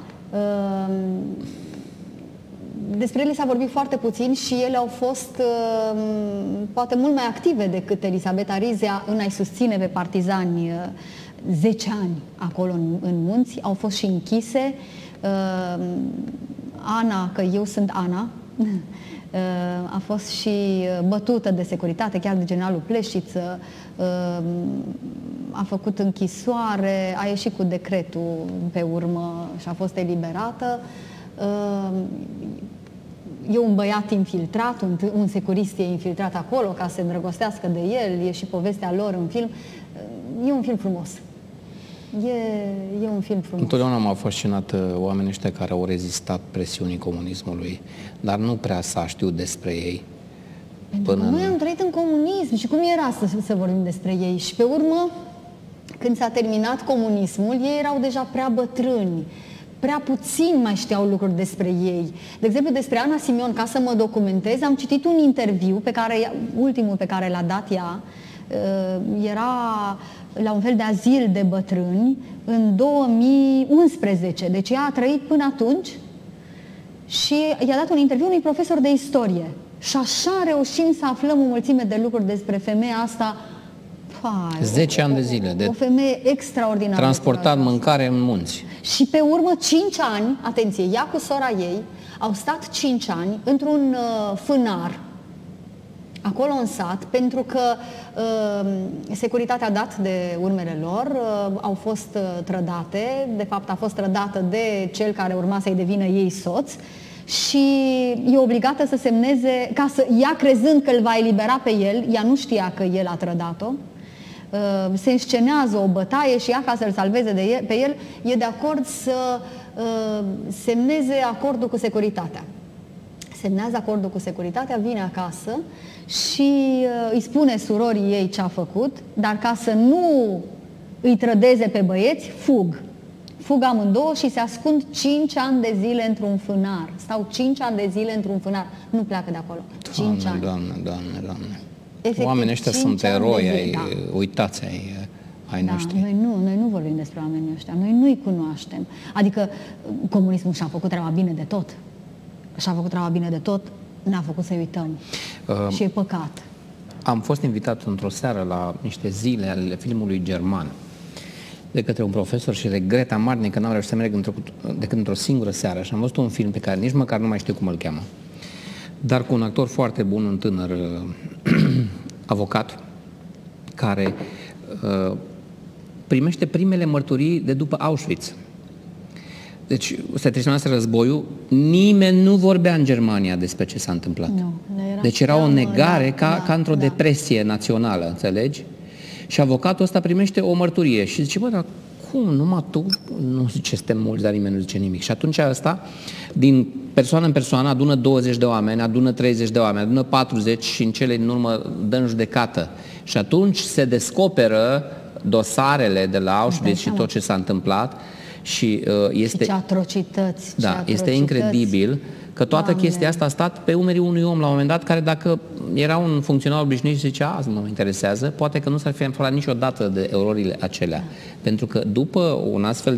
Despre ele s-a vorbit foarte puțin și ele au fost poate mult mai active decât Elisabeta Rizea în a-i susține pe partizani 10 ani acolo în munți. Au fost și închise. Ana, că eu sunt Ana, a fost și bătută de securitate, chiar de generalul Pleșiță, a făcut închisoare, a ieșit cu decretul pe urmă și a fost eliberată. e un băiat infiltrat, un securist e infiltrat acolo ca să se îndrăgostească de el, e și povestea lor în film. E un film frumos. E un film frumos. Întotdeauna m-au fascinat oamenii ăștia care au rezistat presiunii comunismului, dar nu prea s-a știut despre ei. Noi am trăit în comunism și cum era să vorbim despre ei? Și pe urmă, când s-a terminat comunismul, ei erau deja prea bătrâni. Prea puțin mai știau lucruri despre ei. De exemplu, despre Ana Simion, ca să mă documentez, am citit un interviu, ultimul pe care l-a dat ea, era la un fel de azil de bătrâni în 2011. Deci ea a trăit până atunci și i-a dat un interviu unui profesor de istorie. Și așa reușim să aflăm o mulțime de lucruri despre femeia asta. 10 ani de zile. O femeie extraordinară. Transportat mâncare în munți. Și pe urmă 5 ani, atenție, ea cu sora ei au stat 5 ani într-un fânar acolo în sat, pentru că securitatea a dat de urmele lor, au fost trădate, de fapt a fost trădată de cel care urma să-i devină ei soț și e obligată să semneze, ea crezând că îl va elibera pe el, ea nu știa că el a trădat-o, se înscenează o bătaie și ea, ca să-l salveze pe el, e de acord să semneze acordul cu securitatea. Semnează acordul cu securitatea, vine acasă și îi spune surorii ei ce a făcut, dar ca să nu îi trădeze pe băieți, fug amândouă și se ascund 5 ani de zile într-un fânar. Stau 5 ani de zile într-un fânar. Nu pleacă de acolo. 5 ani. Doamne. Efectiv, oamenii ăștia sunt eroi, uitați ai noștri. Noi nu vorbim despre oamenii ăștia. Noi nu-i cunoaștem. Adică comunismul și-a făcut treaba bine de tot. Și-a făcut treaba bine de tot, n-a făcut să-i uităm. Și e păcat. Am fost invitat într-o seară la niște zile ale filmului german de către un profesor și regret amarnic că n-am reușit să merg decât într-o singură seară și am văzut un film pe care nici măcar nu mai știu cum îl cheamă, dar cu un actor foarte bun, un tânăr avocat care primește primele mărturii de după Auschwitz. Deci se terminase războiul, nimeni nu vorbea în Germania despre ce s-a întâmplat. Deci era o negare ca într-o depresie națională, înțelegi? Și avocatul ăsta primește o mărturie și zice, bă, dar cum, numai tu? Nu zice, suntem mulți, dar nimeni nu zice nimic. Și atunci ăsta, din persoană în persoană, adună 20 de oameni, adună 30 de oameni, adună 40 și în cele din urmă dă în judecată. Și atunci se descoperă dosarele de la Auschwitz și tot ce s-a întâmplat. Și este, ce atrocități. Este incredibil că toată chestia asta a stat pe umerii unui om la un moment dat, care dacă era un funcționar obișnuit și zicea, azi mă interesează, poate că nu s-ar fi aflat niciodată de erorile acelea. Pentru că după o astfel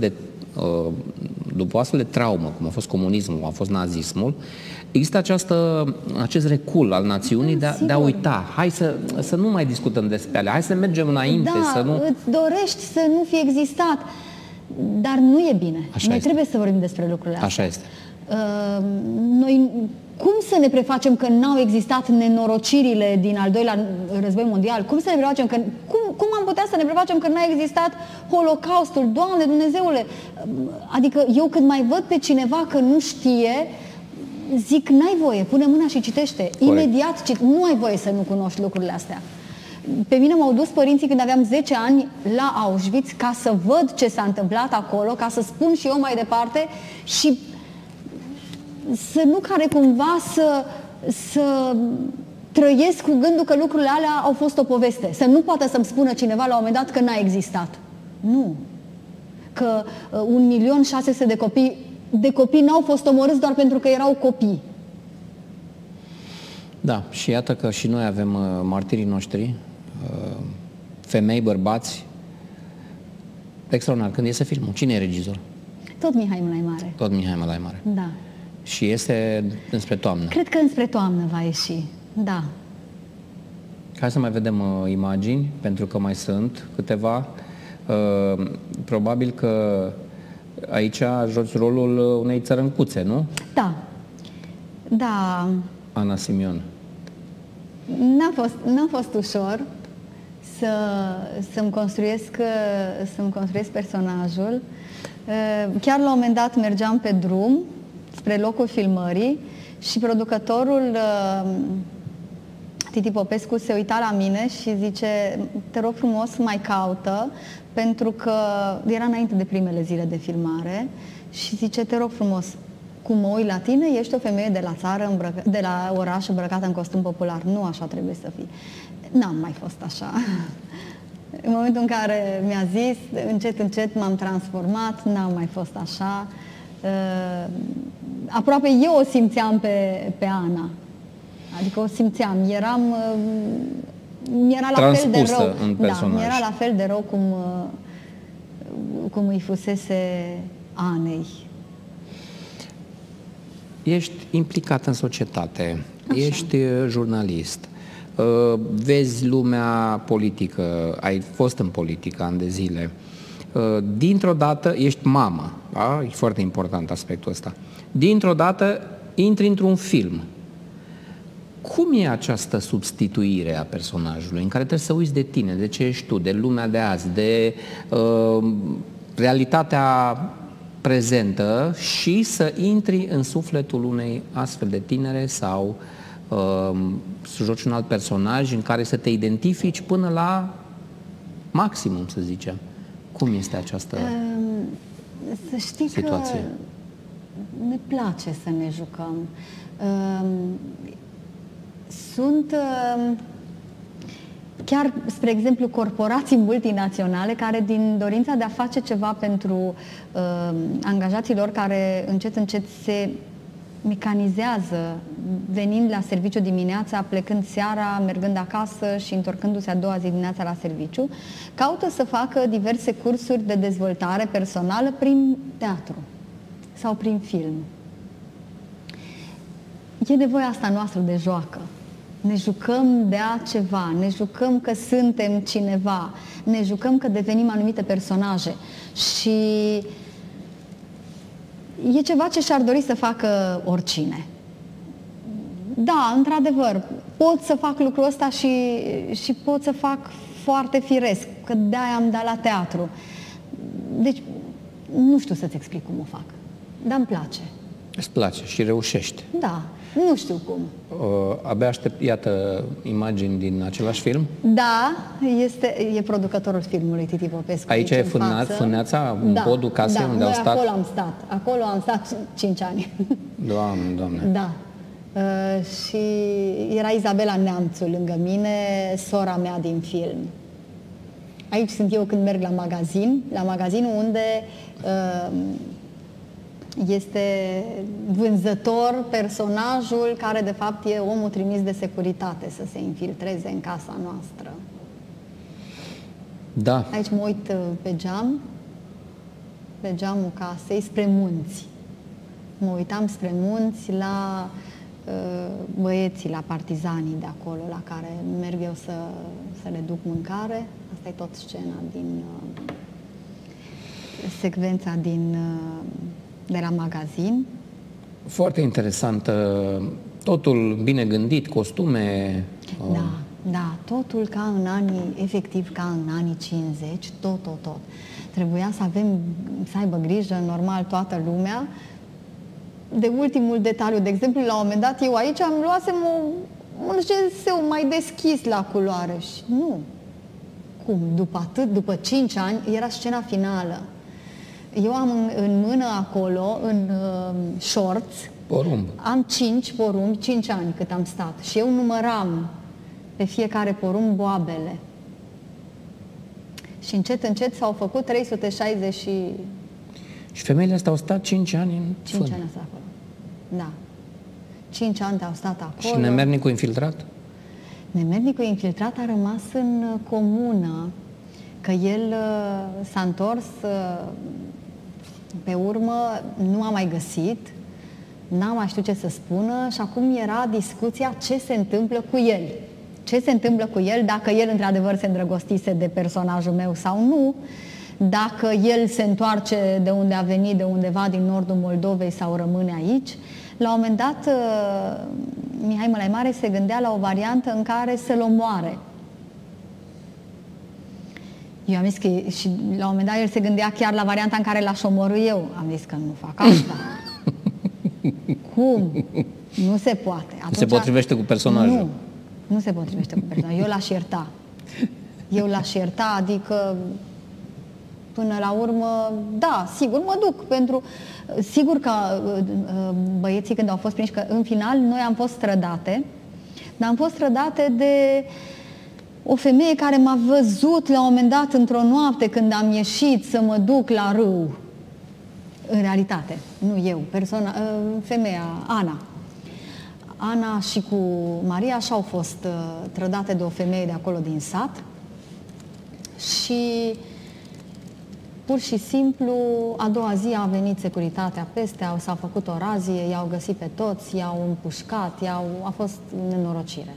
de traumă, cum a fost comunismul, a fost nazismul, există acest recul al națiunii de a uita. Hai să nu mai discutăm despre alea, hai să mergem înainte. Îți dorești să nu fie existat. Dar nu e bine. Noi trebuie să vorbim despre lucrurile astea. Așa este. Noi, cum să ne prefacem că n-au existat nenorocirile din al doilea război mondial? Cum să ne prefacem că... Cum am putea să ne prefacem că n-a existat Holocaustul? Doamne, Dumnezeule! Adică eu când mai văd pe cineva că nu știe, zic, n-ai voie, pune mâna și citește. Corect. Imediat, nu ai voie să nu cunoști lucrurile astea. Pe mine m-au dus părinții când aveam 10 ani la Auschwitz ca să văd ce s-a întâmplat acolo, ca să spun și eu mai departe și să nu care cumva să trăiesc cu gândul că lucrurile alea au fost o poveste. Să nu poată să-mi spună cineva la un moment dat că n-a existat. Nu. Că 1.600.000 de copii n-au fost omorâți doar pentru că erau copii. Da, și iată că și noi avem martirii noștri, femei, bărbați. Extraordinar. Când iese filmul, cine e regizor? Tot Mihai Mălai Mare. Tot Mihai Mălai Mare. Da. Și iese înspre toamnă. Cred că înspre toamnă va ieși, da. Hai să mai vedem imagini, pentru că mai sunt câteva. Probabil că aici joci rolul unei țărâncuțe, nu? Da. Da. Ana Simion. N-a fost ușor să-mi construiesc personajul. Chiar la un moment dat mergeam pe drum spre locul filmării Și producătorul Titi Popescu se uita la mine și zice: te rog frumos, mai caută, pentru că era înainte de primele zile de filmare, și zice: te rog frumos, cum mă uit la tine, ești o femeie de la țară, de la oraș, îmbrăcată în costum popular. Nu așa trebuie să fii. N-am mai fost așa. În momentul în care mi-a zis, încet, încet m-am transformat, n-am mai fost așa. Aproape eu o simțeam pe Ana. Adică o simțeam. Mi-era la fel de rău. În personaj. Da, mi-era la fel de rău cum îi fusese Anei. Ești implicat în societate, ești jurnalist, vezi lumea politică, ai fost în politică ani de zile. Dintr-o dată ești mamă, da? E foarte important aspectul ăsta. Dintr-o dată intri într-un film. Cum e această substituire a personajului în care trebuie să uiți de tine, de ce ești tu, de lumea de azi, de realitatea prezentă și să intri în sufletul unei astfel de tinere sau să joci un alt personaj în care să te identifici până la maximum, să zicem? Cum este această să știi situație? Că ne place să ne jucăm. Sunt chiar, spre exemplu, corporații multinaționale care, din dorința de a face ceva pentru angajații lor care încet, încet se mecanizează, venind la serviciu dimineața, plecând seara, mergând acasă și întorcându-se a doua zi dimineața la serviciu, caută să facă diverse cursuri de dezvoltare personală prin teatru sau prin film. E nevoia asta noastră de joacă. Ne jucăm de a ceva, ne jucăm că suntem cineva, ne jucăm că devenim anumite personaje. Și e ceva ce și-ar dori să facă oricine. Da, într-adevăr, pot să fac lucrul ăsta și pot să fac foarte firesc, că de-aia am dat la teatru. Deci, nu știu să-ți explic cum o fac, dar îmi place. Îți place și reușești. Da, nu știu cum. Abia aștept, iată, imagini din același film? Da, e producătorul filmului, Titi Popescu. Aici e Fâneața, în podul casei unde au stat? Acolo am stat. Acolo am stat 5 ani. Doamne. Da. Și era Izabela Neamțu lângă mine, sora mea din film. Aici sunt eu când merg la magazinul unde este vânzător personajul care de fapt e omul trimis de securitate să se infiltreze în casa noastră. Da. Aici mă uit pe geamul casei, spre munți. Mă uitam spre munți la băieții, la partizanii de acolo, la care merg eu să le duc mâncare. Asta e tot scena din secvența de la magazin. Foarte interesant. Totul bine gândit, costume. Da, totul ca în efectiv ca în anii 50, tot. Trebuia să aibă grijă, normal, toată lumea, de ultimul detaliu. De exemplu, la un moment dat, eu aici luasem un jerseu mai deschis la culoare și nu. Cum? După 5 ani, era scena finală. Eu am în mână acolo, în shorts, porumb. Am 5 porumbi, 5 ani cât am stat. Și eu număram pe fiecare porumb boabele. Și încet, încet s-au făcut 360 și... Și femeile astea au stat 5 ani în 5 ani au stat acolo. Da. 5 ani au stat acolo. Și nemernicul infiltrat? Nemernicul infiltrat a rămas în comună, că el s-a întors pe urmă, nu a mai găsit, n-a mai știut ce să spună și acum era discuția ce se întâmplă cu el. Ce se întâmplă cu el, dacă el într-adevăr se îndrăgostise de personajul meu sau nu, dacă el se întoarce de unde a venit, de undeva din nordul Moldovei sau rămâne aici. La un moment dat, Mihai Mălai Mare se gândea la o variantă în care să-l omoare. Eu am zis că, și la un moment dat el se gândea chiar la varianta în care l-aș omorî eu. Am zis că nu fac asta. Cum? Nu se poate. Nu se potrivește cu personajul. Nu se potrivește cu personajul. Eu l-aș ierta. Eu l-aș ierta, adică până la urmă, da, sigur mă duc pentru... Sigur că băieții când au fost prinși, că în final noi am fost strădate, dar am fost strădate de o femeie care m-a văzut la un moment dat într-o noapte când am ieșit să mă duc la râu. În realitate, nu eu, femeia, Ana. Ana și cu Maria și-au fost trădate de o femeie de acolo din sat și pur și simplu a doua zi a venit securitatea peste, s-a făcut o razie, i-au găsit pe toți, i-au împușcat, a fost nenorocire.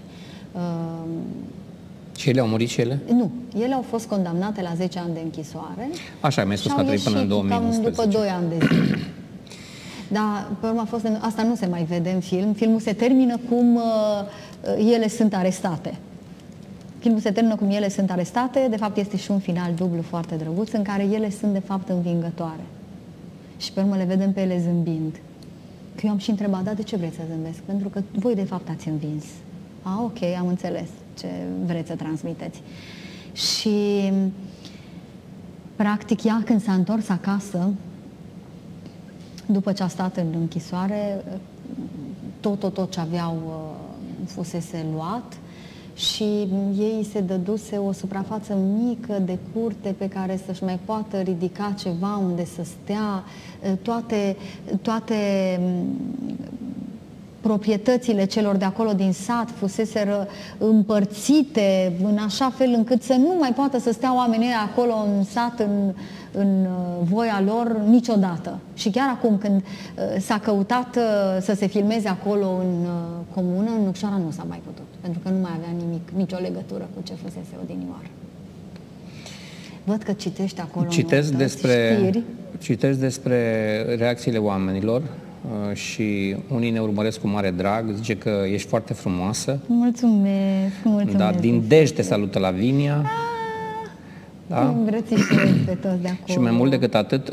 Și ele au murit și ele? Nu, ele au fost condamnate la 10 ani de închisoare. Așa, mi-ai spus că a trăit până în 2011. După 2 ani de zile. Dar, pe urmă, asta nu se mai vede în film. Filmul se termină cum ele sunt arestate. Filmul se termină cum ele sunt arestate. De fapt, este și un final dublu foarte drăguț, în care ele sunt, de fapt, învingătoare. Și, pe urmă, le vedem pe ele zâmbind. Că eu am și întrebat, da, de ce vreți să zâmbesc? Pentru că voi, de fapt, ați învins. Ok, am înțeles ce vreți să transmiteți. Și, practic, ea, când s-a întors acasă, după ce a stat în închisoare, tot ce aveau fusese luat și ei se dăduse o suprafață mică de curte pe care să-și mai poată ridica ceva unde să stea, toate proprietățile celor de acolo din sat fuseseră împărțite în așa fel încât să nu mai poată să stea oamenii acolo în sat în voia lor niciodată. Și chiar acum când s-a căutat să se filmeze acolo în comună, în Nucșoara nu s-a mai putut, pentru că nu mai avea nimic, nicio legătură cu ce fusese odinioară. Văd că citești acolo Citesc despre reacțiile oamenilor și unii ne urmăresc cu mare drag, zice că ești foarte frumoasă. Mulțumesc. Da, din Dej te salută Lavinia. Da? Îmbrățișez pe toți de acolo. Și mai mult decât atât,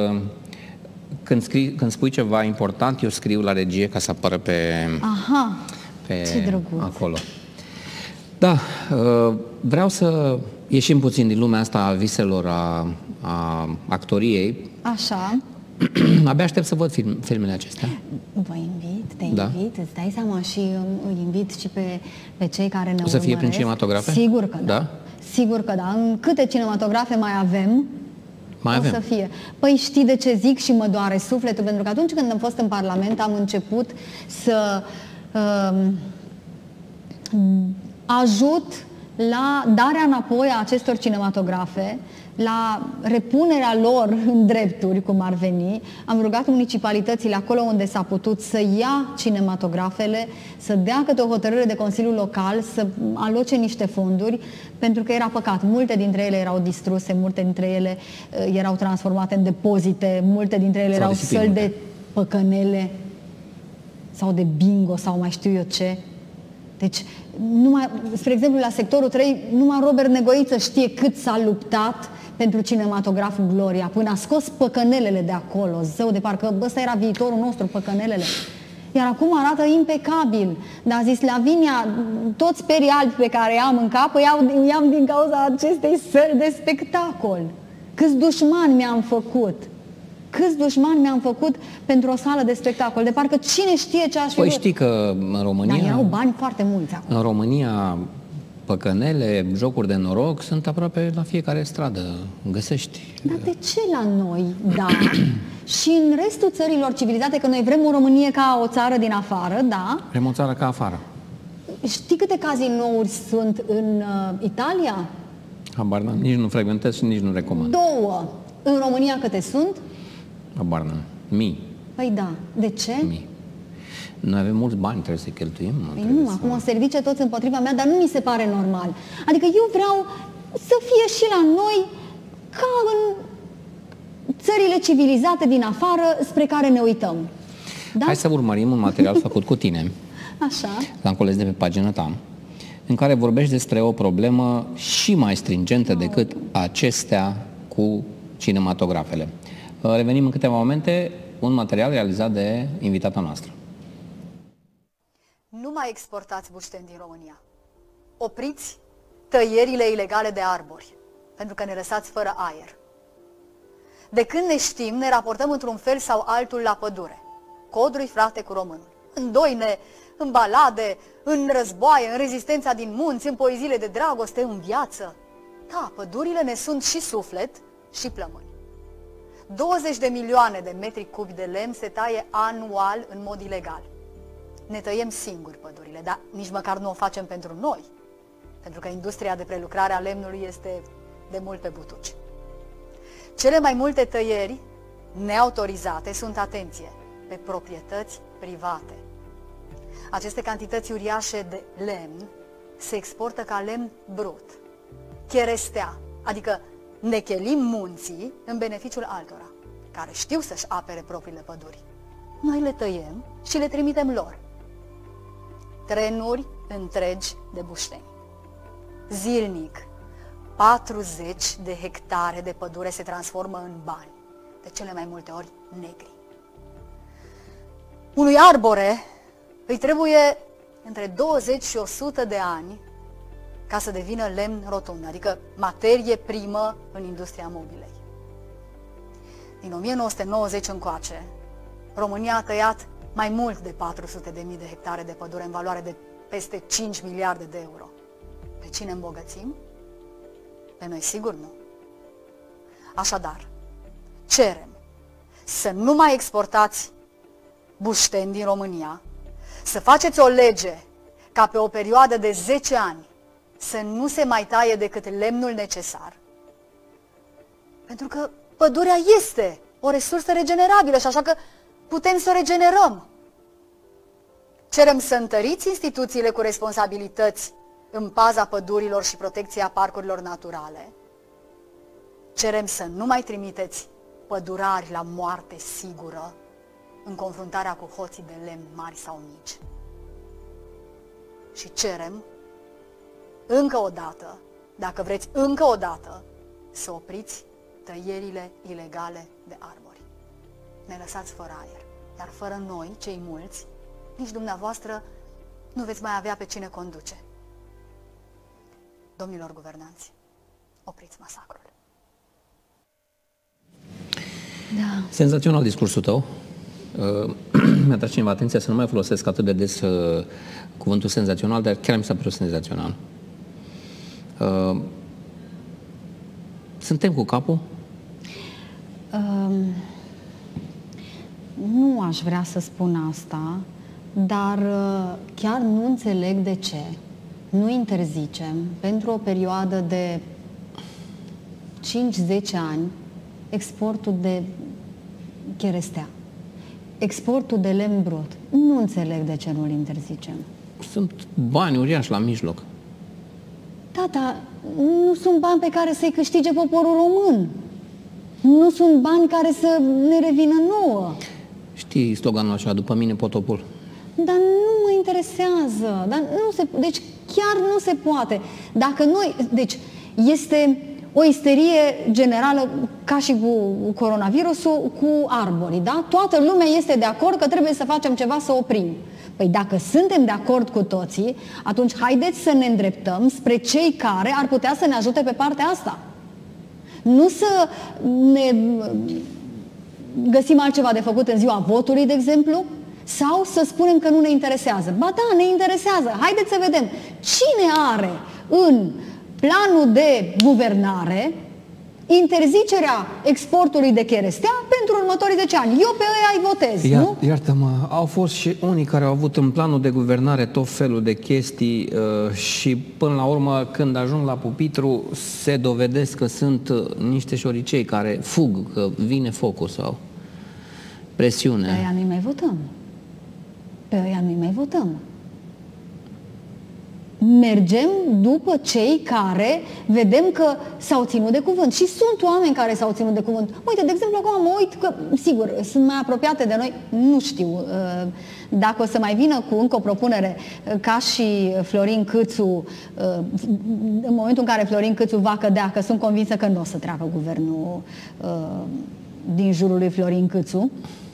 când spui ceva important, eu scriu la regie ca să apară pe ce drăguț. Acolo. Da, vreau să ieșim puțin din lumea asta a viselor, a actoriei. Așa. Abia aștept să văd filmele acestea. Vă invit, invit, îți dai seama și îi invit și pe cei care ne urmăresc. O să fie prin cinematografe? Sigur că da. Sigur că da. În câte cinematografe mai avem, să fie. Păi știi de ce zic și mă doare sufletul? Pentru că atunci când am fost în Parlament am început să ajut la darea înapoi a acestor cinematografe, la repunerea lor în drepturi, cum ar veni. Am rugat municipalitățile acolo unde s-a putut să ia cinematografele, să dea câte o hotărâre de Consiliul Local, să aloce niște fonduri, pentru că era păcat. Multe dintre ele erau distruse, multe dintre ele erau transformate în depozite, multe dintre ele erau săli de păcănele sau de bingo sau mai știu eu ce. Deci, spre exemplu, la sectorul 3, numai Robert Negoiță știe cât s-a luptat pentru cinematograful Gloria, până a scos păcănelele de acolo, zău de parcă ăsta era viitorul nostru, păcănelele. Iar acum arată impecabil. Dar a zis Lavinia, toți perii albi pe care i-am în cap, îi am din cauza acestei săli de spectacol. Câți dușmani mi-am făcut? Câți dușmani mi-am făcut pentru o sală de spectacol? De parcă cine știe ce aș fi. Păi știi că în România... Dar erau bani foarte mulți acolo. În România, păcănele, jocuri de noroc sunt aproape la fiecare stradă. Găsești. Dar de ce la noi, da? Și în restul țărilor civilizate, că noi vrem o Românie ca o țară din afară, da? Vrem o țară ca afară. Știi câte cazinouri sunt în Italia? Habar n-am, nici nu frecventez și nici nu recomand. 2. În România câte sunt? Habar n-am. 1000. Păi da. De ce? 1000. Noi avem mulți bani, trebuie să cheltuim. Păi nu, acum o service toți împotriva mea, dar nu mi se pare normal. Adică eu vreau să fie și la noi ca în țările civilizate din afară spre care ne uităm. Da? Hai să urmărim un material făcut cu tine. Așa. L-am coles de pe pagina ta, în care vorbești despre o problemă și mai stringentă decât acestea cu cinematografele. Revenim în câteva momente, un material realizat de invitata noastră. mai exportați bușteni din România. Opriți tăierile ilegale de arbori, pentru că ne lăsați fără aer. De când ne știm, ne raportăm într-un fel sau altul la pădure. Codru-i frate cu românul. În doine, în balade, în războaie, în rezistența din munți, în poeziile de dragoste, în viață. Da, pădurile ne sunt și suflet și plămâni. 20 de milioane de metri cubi de lemn se taie anual în mod ilegal. Ne tăiem singuri pădurile, dar nici măcar nu o facem pentru noi, pentru că industria de prelucrare a lemnului este de mult pe butuci. Cele mai multe tăieri neautorizate sunt, atenție, pe proprietăți private. Aceste cantități uriașe de lemn se exportă ca lemn brut, cherestea, adică ne chelim munții în beneficiul altora, care știu să-și apere propriile păduri. Noi le tăiem și le trimitem lor. Trenuri întregi de bușteni. Zilnic, 40 de hectare de pădure se transformă în bani, de cele mai multe ori negri. Unui arbore îi trebuie între 20 și 100 de ani ca să devină lemn rotund, adică materie primă în industria mobilei. Din 1990 încoace, România a tăiat mai mult de 400.000 de hectare de pădure în valoare de peste 5 miliarde de euro. Pe cine îmbogățim? Pe noi sigur nu. Așadar, cerem să nu mai exportați bușteni din România, să faceți o lege ca pe o perioadă de 10 ani să nu se mai taie decât lemnul necesar. Pentru că pădurea este o resursă regenerabilă și așa că putem să o regenerăm. Cerem să întăriți instituțiile cu responsabilități în paza pădurilor și protecția parcurilor naturale. Cerem să nu mai trimiteți pădurari la moarte sigură în confruntarea cu hoții de lemn mari sau mici. Și cerem încă o dată, dacă vreți încă o dată, să opriți tăierile ilegale de arbori. Ne lăsați fără aer, dar fără noi, cei mulți, nici dumneavoastră nu veți mai avea pe cine conduce. Domnilor guvernanți, opriți masacrul. Da. Senzațional discursul tău. Mi-a tras cineva atenția să nu mai folosesc atât de des cuvântul senzațional, dar chiar mi s-a părut senzațional. Suntem cu capul? Nu aș vrea să spun asta, dar chiar nu înțeleg de ce nu interzicem pentru o perioadă de 5-10 ani exportul de cherestea, exportul de lemn brut. Nu înțeleg de ce nu-l interzicem. Sunt bani uriași la mijloc. Tata, nu sunt bani pe care să-i câștige poporul român. Nu sunt bani care să ne revină nouă. Știi sloganul așa, după mine potopul? Dar nu mă interesează. Dar nu se, deci chiar nu se poate. Dacă noi... Deci este o isterie generală ca și cu coronavirusul, cu arborii, da? Toată lumea este de acord că trebuie să facem ceva să oprim. Păi dacă suntem de acord cu toții, atunci haideți să ne îndreptăm spre cei care ar putea să ne ajute pe partea asta. Nu să ne găsim altceva de făcut în ziua votului, de exemplu, sau să spunem că nu ne interesează. Ba da, ne interesează. Haideți să vedem cine are în planul de guvernare interzicerea exportului de cherestea pentru următorii 10 ani. Eu pe ăia îi votez, nu? Iartă-mă, au fost și unii care au avut în planul de guvernare tot felul de chestii și până la urmă, când ajung la pupitru, se dovedesc că sunt niște șoricei care fug, că vine focul sau presiune. Pe ăia nu-i mai votăm. Pe ăia nu-i mai votăm. Mergem după cei care vedem că s-au ținut de cuvânt. Și sunt oameni care s-au ținut de cuvânt. Uite, de exemplu, acum mă uit că, sigur, sunt mai apropiate de noi, nu știu dacă o să mai vină cu încă o propunere ca și Florin Câțu, în momentul în care Florin Câțu va cădea, că sunt convinsă că nu o să treacă guvernul din jurul lui Florin Câțu,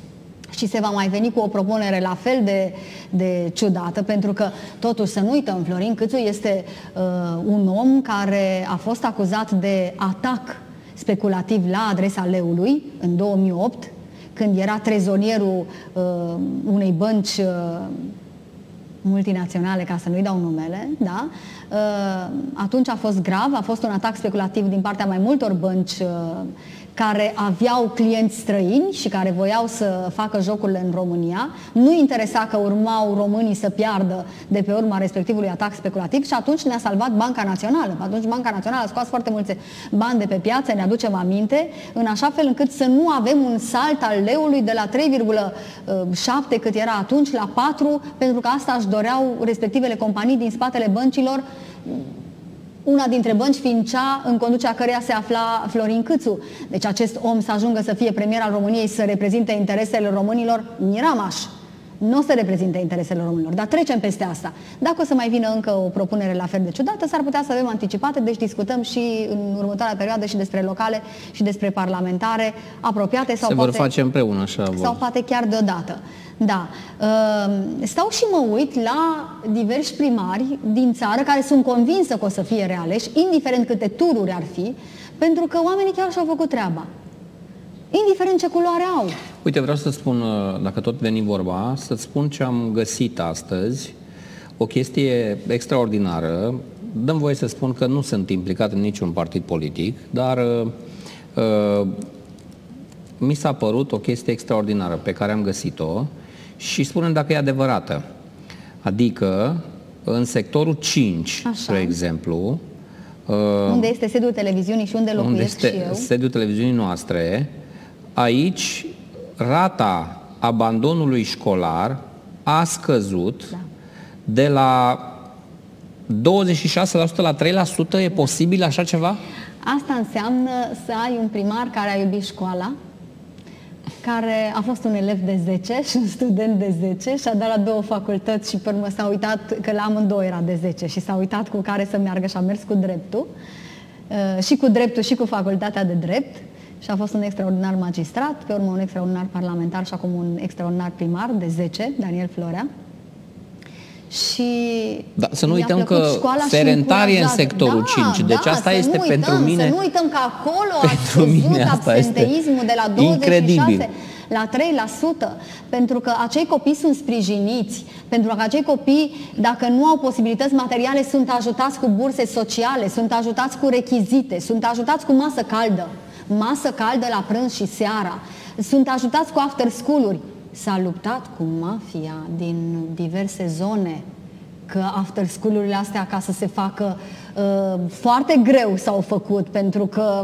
și se va mai veni cu o propunere la fel de ciudată, pentru că, totuși, să nu uităm, Florin Câțu este un om care a fost acuzat de atac speculativ la adresa leului în 2008, când era trezonierul unei bănci multinaționale, ca să nu-i dau numele, da? Atunci a fost grav, a fost un atac speculativ din partea mai multor bănci care aveau clienți străini și care voiau să facă jocurile în România. Nu interesa că urmau românii să piardă de pe urma respectivului atac speculativ și atunci ne-a salvat Banca Națională. Atunci Banca Națională a scoas foarte mulți bani de pe piață, ne aducem aminte, în așa fel încât să nu avem un salt al leului de la 3,7 cât era atunci la 4, pentru că asta își doreau respectivele companii din spatele băncilor, una dintre bănci fiind cea în conducerea căreia se afla Florin Câțu. Deci acest om să ajungă să fie premier al României, să reprezinte interesele românilor, miramaș. Nu o să reprezinte interesele românilor, dar trecem peste asta. Dacă o să mai vină încă o propunere la fel de ciudată, s-ar putea să avem anticipate, deci discutăm și în următoarea perioadă și despre locale și despre parlamentare apropiate. Sau vor face împreună, așa. Sau poate chiar deodată. Da. Stau și mă uit la diversi primari din țară care sunt convinsă că o să fie realeși, indiferent câte tururi ar fi, pentru că oamenii chiar și-au făcut treaba. Indiferent ce culoare au. Uite, vreau să spun, dacă tot veni vorba, să-ți spun ce am găsit astăzi, o chestie extraordinară. Dăm voie să spun că nu sunt implicat în niciun partid politic, dar mi s-a părut o chestie extraordinară pe care am găsit-o și spunem dacă e adevărată. Adică, în sectorul 5, spre exemplu, unde este sediul televiziunii și unde locuiesc și eu. Sediul televiziunii noastre, aici rata abandonului școlar a scăzut de la 26% la 3%. E posibil așa ceva? Asta înseamnă să ai un primar care a iubit școala, care a fost un elev de 10 și un student de 10 și a dat la 2 facultăți și pe urmă s-a uitat, că la amândouă era de 10 și s-a uitat cu care să meargă și a mers cu dreptul, și cu dreptul și cu facultatea de drept, și a fost un extraordinar magistrat, pe urmă un extraordinar parlamentar și acum un extraordinar primar de 10, Daniel Florea. Și da, să nu uităm că ferentarie în sectorul 5, deci asta este pentru mine. Să nu uităm că acolo a scăzut absenteismul de la 26 la 3%, pentru că acei copii sunt sprijiniți, pentru că acei copii, dacă nu au posibilități materiale, sunt ajutați cu burse sociale, sunt ajutați cu rechizite, sunt ajutați cu masă caldă la prânz și seara, sunt ajutați cu after school-uri. S-a luptat cu mafia din diverse zone, că after school-urile astea, ca să se facă, foarte greu s-au făcut, pentru că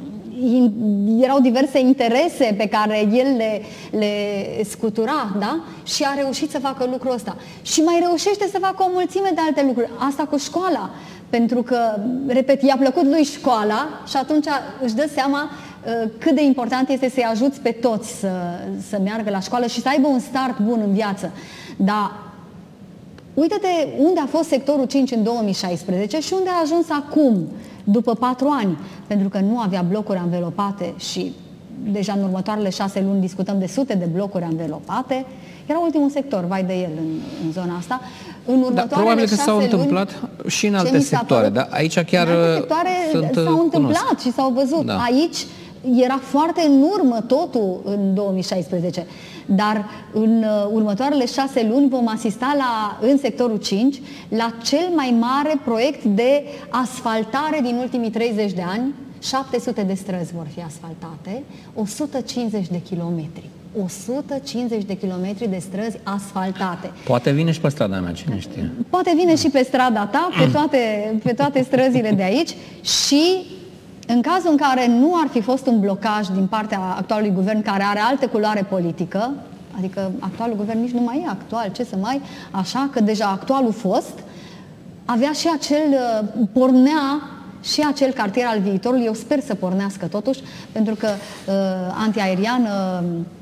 erau diverse interese pe care el le scutura, da? Și a reușit să facă lucrul ăsta. Și mai reușește să facă o mulțime de alte lucruri. Asta cu școala. Pentru că, repet, i-a plăcut lui școala și atunci își dă seama cât de important este să-i ajuți pe toți să meargă la școală și să aibă un start bun în viață. Dar uite-te unde a fost sectorul 5 în 2016 și unde a ajuns acum, după 4 ani, pentru că nu avea blocuri anvelopate și deja în următoarele 6 luni discutăm de sute de blocuri anvelopate. Era ultimul sector, vai de el, în zona asta. Da, probabil că s-au întâmplat și în alte sectoare, dar aici chiar s-au întâmplat și s-au văzut. Da. Aici era foarte în urmă totul în 2016, dar în următoarele 6 luni vom asista în sectorul 5 la cel mai mare proiect de asfaltare din ultimii 30 de ani. 700 de străzi vor fi asfaltate, 150 de kilometri. 150 de kilometri de străzi asfaltate. Poate vine și pe strada mea, cine știe. Poate vine și pe strada ta, pe toate străzile de aici și în cazul în care nu ar fi fost un blocaj din partea actualului guvern, care are altă culoare politică, adică actualul guvern nici nu mai e actual, ce să mai, așa că deja actualul fost, avea și pornea și acel cartier al viitorului, eu sper să pornească totuși, pentru că antiaerian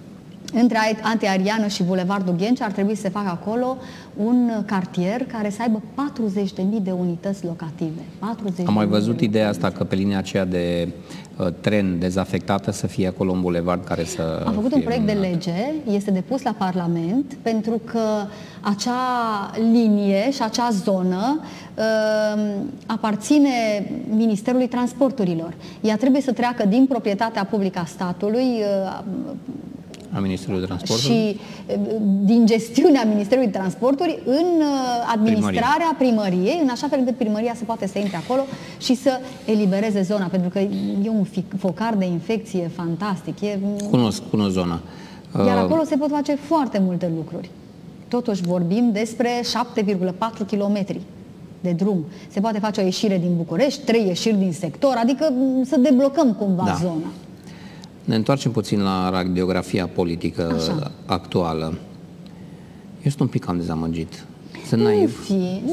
între Antiariană și Bulevardul Ghencea ar trebui să se facă acolo un cartier care să aibă 40.000 de unități locative. Am mai văzut ideea asta că pe linia aceea de tren dezafectată să fie acolo un bulevard care să... Am făcut un proiect de lege, este depus la Parlament, pentru că acea linie și acea zonă aparține Ministerului Transporturilor. Ea trebuie să treacă din proprietatea publică a statului a Ministerului Transportului și din gestiunea Ministerului Transportului în administrarea primăriei, în așa fel încât primăria să poate să intre acolo și să elibereze zona, pentru că e un focar de infecție fantastic. Cunosc zona. Iar acolo se pot face foarte multe lucruri. Totuși vorbim despre 7,4 km de drum. Se poate face o ieșire din București, 3 ieșiri din sector, adică să deblocăm cumva zona. Ne întoarcem puțin la radiografia politică actuală. Eu sunt un pic cam dezamăgit. Sunt naiv.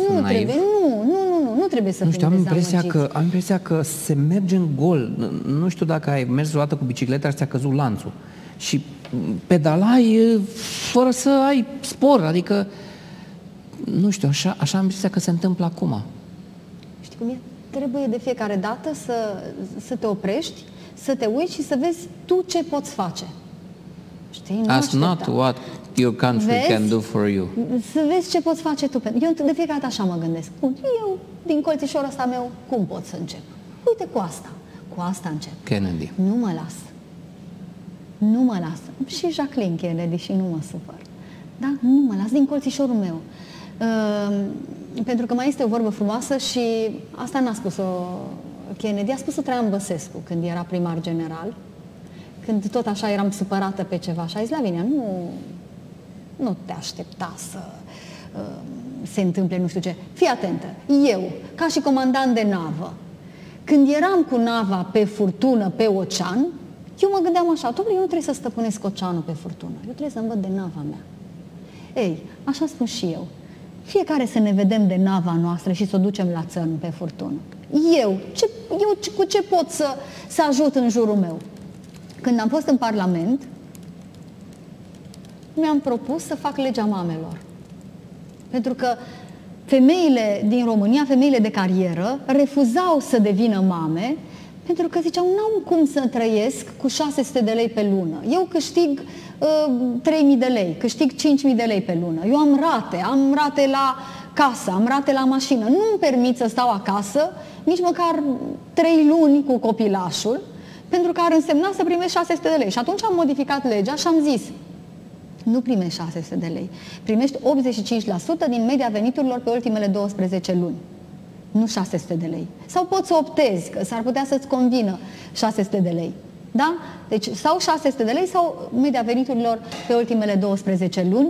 Nu trebuie să fim dezamăgiți. Am impresia că se merge în gol. Nu știu dacă ai mers o dată cu bicicleta și ți-a căzut lanțul. Și pedalai fără să ai spor. Adică, nu știu, așa am impresia că se întâmplă acum. Știi cum e? Trebuie de fiecare dată să te oprești, să te uiți și să vezi tu ce poți face. Știi? That's not what your country can do for you. Să vezi ce poți face tu. Eu de fiecare dată așa mă gândesc. Eu, din colțișorul ăsta meu, cum pot să încep? Uite, cu asta. Cu asta încep. Kennedy. Nu mă las. Nu mă las. Și Jacqueline Kennedy și nu mă supăr. Da? Nu mă las din colțișorul meu. Pentru că mai este o vorbă frumoasă și asta n-a spus-o Kennedy, a spus-o Traian Băsescu când era primar general, când tot așa eram supărată pe ceva și a zis: Lavinia, nu te aștepta să se întâmple nu știu ce. Fii atentă, eu, ca și comandant de navă, când eram cu nava pe furtună, pe ocean, eu mă gândeam așa: eu nu trebuie să stăpânesc oceanul pe furtună, eu trebuie să-mi văd de nava mea. Ei, așa spun și eu. Fiecare să ne vedem de nava noastră și să o ducem la țărm pe furtună. Eu cu ce pot să ajut în jurul meu? Când am fost în Parlament, mi-am propus să fac legea mamelor. Pentru că femeile din România, femeile de carieră, refuzau să devină mame pentru că ziceau: n-am cum să trăiesc cu 600 de lei pe lună. Eu câștig 3.000 de lei, câștig 5.000 de lei pe lună. Eu am rate la casă, am rate la mașină. Nu-mi permit să stau acasă nici măcar 3 luni cu copilașul, pentru că ar însemna să primești 600 de lei. Și atunci am modificat legea și am zis: nu primești 600 de lei, primești 85% din media veniturilor pe ultimele 12 luni. Nu 600 de lei. Sau poți să optezi, că s-ar putea să-ți convină 600 de lei. Da? Deci sau 600 de lei sau media veniturilor pe ultimele 12 luni,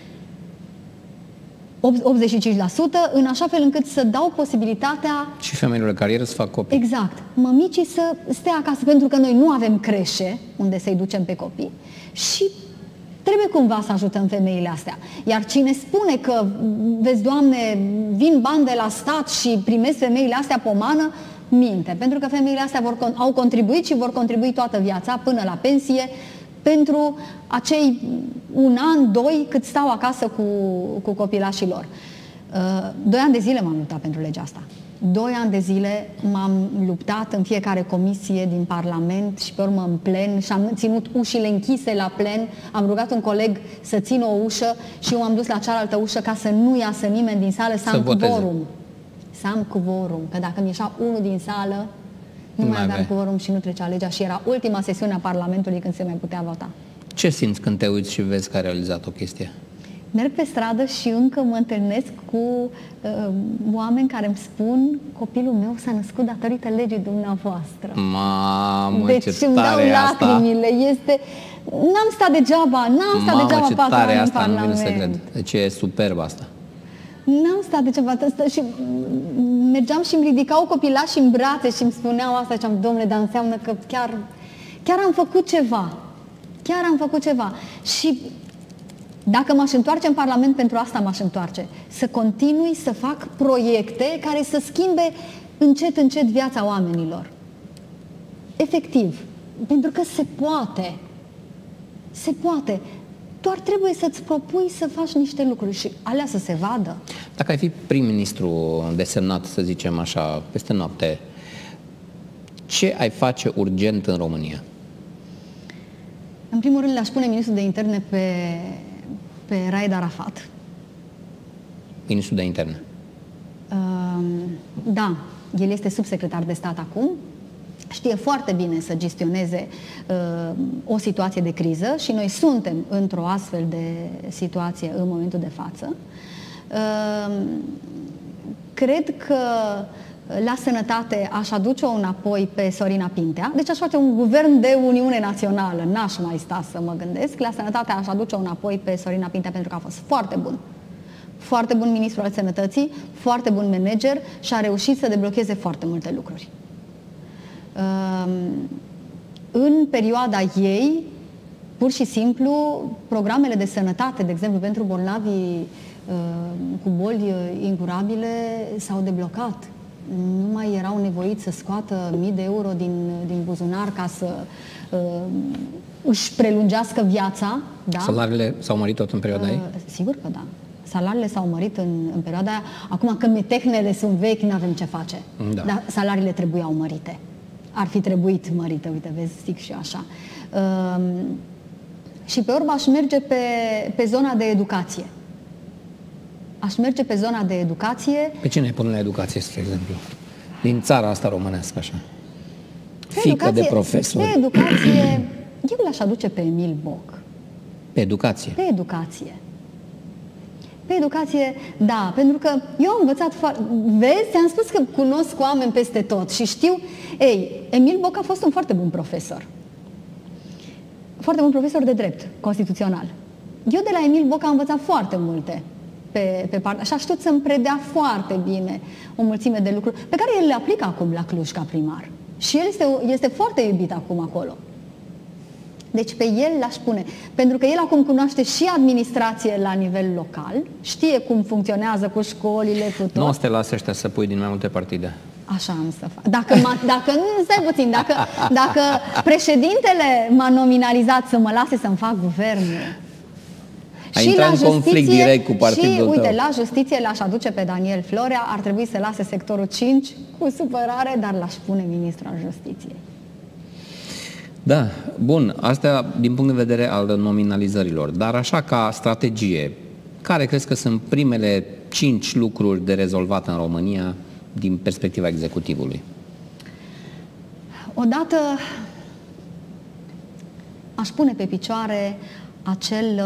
85%, în așa fel încât să dau posibilitatea... Și femeilor de carieră să fac copii. Exact. Mămicii să stea acasă, pentru că noi nu avem creșe unde să-i ducem pe copii și trebuie cumva să ajutăm femeile astea. Iar cine spune că, vezi, Doamne, vin bani de la stat și primesc femeile astea pomană, minte. Pentru că femeile astea au contribuit și vor contribui toată viața până la pensie pentru acei 1 an, 2 cât stau acasă cu copilașii lor. 2 ani de zile m-am luptat pentru legea asta. 2 ani de zile m-am luptat în fiecare comisie din Parlament și pe urmă în plen și am ținut ușile închise la plen. Am rugat un coleg să țină o ușă și eu m-am dus la cealaltă ușă ca să nu iasă nimeni din sală, să am quorum. Să am quorum, că dacă mi ieșea unul din sală, nu mai aveam quorum și nu trecea legea și era ultima sesiune a Parlamentului când se mai putea vota. Ce simți când te uiți și vezi că ai realizat o chestie? Merg pe stradă și încă mă întâlnesc cu oameni care îmi spun: copilul meu s-a născut datorită legii dumneavoastră. Mamă, deci ce îmi dau tare lacrimile. N-am stat degeaba, 4 ani în Parlament. Nu vine să cred. Deci e superb asta. N-am stat degeaba și mergeam și îmi ridicau copilași în brațe și îmi spuneau asta, ziceam: domnule, dar înseamnă că chiar am făcut ceva. Chiar am făcut ceva. Și dacă m-aș întoarce în Parlament, pentru asta m-aș întoarce. Să continui să fac proiecte care să schimbe încet, încet viața oamenilor. Efectiv. Pentru că se poate. Se poate. Doar trebuie să-ți propui să faci niște lucruri și alea să se vadă. Dacă ai fi prim-ministru desemnat, să zicem așa, peste noapte, ce ai face urgent în România? În primul rând le-aș pune ministrul de interne pe Raed Arafat. Ministrul de interne? Da, el este subsecretar de stat acum. Știe foarte bine să gestioneze o situație de criză și noi suntem într-o astfel de situație în momentul de față. Cred că la sănătate aș aduce-o înapoi pe Sorina Pintea. Deci aș face un guvern de Uniune Națională. N-aș mai sta să mă gândesc. La sănătate aș aduce-o înapoi pe Sorina Pintea pentru că a fost foarte bun. Foarte bun ministru al sănătății, foarte bun manager și a reușit să deblocheze foarte multe lucruri. În perioada ei, pur și simplu, programele de sănătate, de exemplu, pentru bolnavii cu boli incurabile s-au deblocat. Nu mai erau nevoiți să scoată mii de euro din buzunar ca să își prelungească viața. Da? Salariile s-au mărit tot în perioada ei? Sigur că da. Salariile s-au mărit în perioada aia. Acum, că metehnele sunt vechi, nu avem ce face. Da. Dar salariile trebuiau mărite. Ar fi trebuit mărite, uite, vezi, zic și așa. Și pe urmă aș merge pe zona de educație. Aș merge pe zona de educație. Pe cine pune la educație, spre exemplu? Din țara asta românească, așa. Pe Fică educație, de profesor. Pe educație, eu l-aș aduce pe Emil Boc. Pe educație? Pe educație. Pe educație, da, pentru că eu am învățat foarte... Vezi, ți-am spus că cunosc oameni peste tot și știu... Emil Boc a fost un foarte bun profesor. Foarte bun profesor de drept constituțional. Eu de la Emil Boc am învățat foarte multe pe partea... Și a știut să-mi predea foarte bine o mulțime de lucruri pe care el le aplică acum la Cluj ca primar. Și el este foarte iubit acum acolo. Deci pe el l-aș pune, pentru că el acum cunoaște și administrație la nivel local, știe cum funcționează cu școlile, cu tot. Nu o să te lasă ăștia să pui din mai multe partide. Așa am să fac. Dacă nu, stai puțin, dacă președintele m-a nominalizat să mă lase să-mi fac guvernul, ai intrat în conflict direct cu partidul tău. Uite, la justiție l-aș aduce pe Daniel Florea, ar trebui să lase sectorul 5 cu supărare, dar l-aș pune ministru al justiției. Da, bun, astea din punct de vedere al nominalizărilor, dar așa ca strategie, care crezi că sunt primele 5 lucruri de rezolvat în România din perspectiva executivului? Odată aș pune pe picioare acel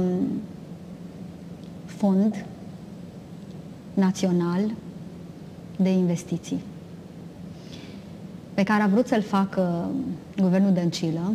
fond național de investiții pe care a vrut să-l facă guvernul Dăncilă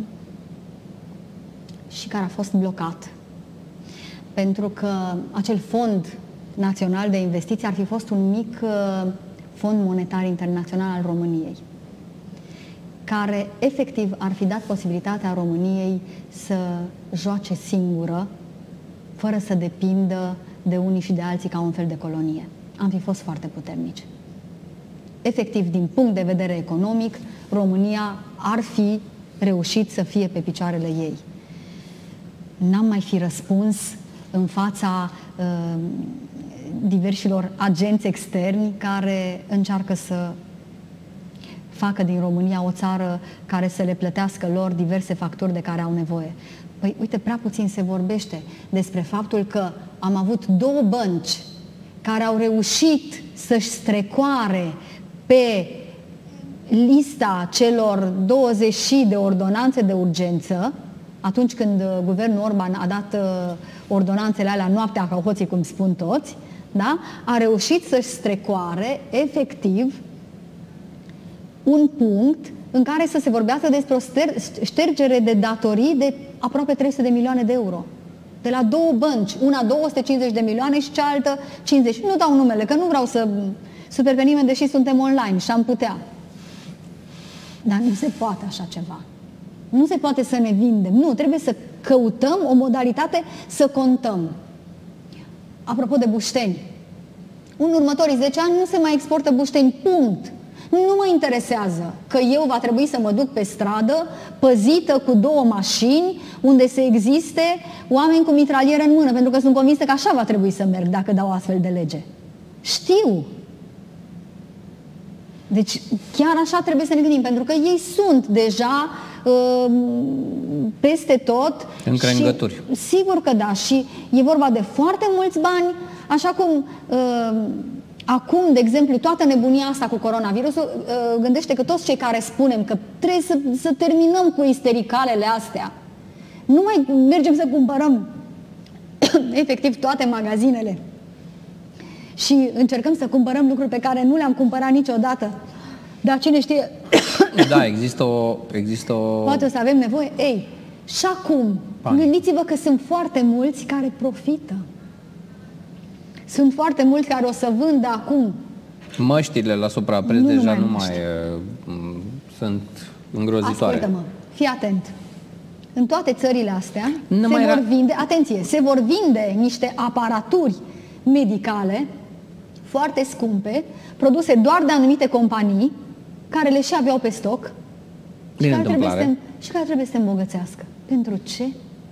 și care a fost blocat. Pentru că acel fond național de investiții ar fi fost un mic fond monetar internațional al României, care efectiv ar fi dat posibilitatea României să joace singură, fără să depindă de unii și de alții ca un fel de colonie. Am fi fost foarte puternici. Efectiv, din punct de vedere economic, România ar fi reușit să fie pe picioarele ei. N-am mai fi răspuns în fața diversilor agenți externi care încearcă să facă din România o țară care să le plătească lor diverse facturi de care au nevoie. Păi, uite, prea puțin se vorbește despre faptul că am avut 2 bănci care au reușit să-și strecoare pe lista celor 20 de ordonanțe de urgență, atunci când guvernul Orban a dat ordonanțele alea noaptea ca hoții, cum spun toți, da? A reușit să-și strecoare efectiv un punct în care să se vorbească despre o ștergere de datorii de aproape 300 de milioane de euro. De la 2 bănci, una 250 de milioane și cealaltă 50. Nu dau numele, că nu vreau să super pe nimeni, deși suntem online și am putea. Dar nu se poate așa ceva. Nu se poate să ne vindem. Nu, trebuie să căutăm o modalitate să contăm. Apropo de bușteni, în următorii 10 ani nu se mai exportă bușteni, punct. Nu mă interesează că eu va trebui să mă duc pe stradă păzită cu 2 mașini unde să existe oameni cu mitraliere în mână, pentru că sunt convinsă că așa va trebui să merg dacă dau astfel de lege. Știu. Deci chiar așa trebuie să ne gândim, pentru că ei sunt deja peste tot. Încrengături. Sigur că da, și e vorba de foarte mulți bani, așa cum acum, de exemplu, toată nebunia asta cu coronavirusul, gândește că toți cei care spunem că trebuie să terminăm cu istericalele astea, nu mai mergem să cumpărăm efectiv toate magazinele și încercăm să cumpărăm lucruri pe care nu le-am cumpărat niciodată. Dar cine știe... Da, există o... Poate o să avem nevoie. Ei, și acum, gândiți-vă că sunt foarte mulți care profită. Sunt foarte mulți care o să vândă acum. Măștile la suprapreț deja nu mai sunt îngrozitoare. Ascultă-mă, fii atent. În toate țările astea vor vinde, atenție, se vor vinde niște aparaturi medicale foarte scumpe, produse doar de anumite companii, care le și aveau pe stoc și care trebuie să se îmbogățească. Pentru ce?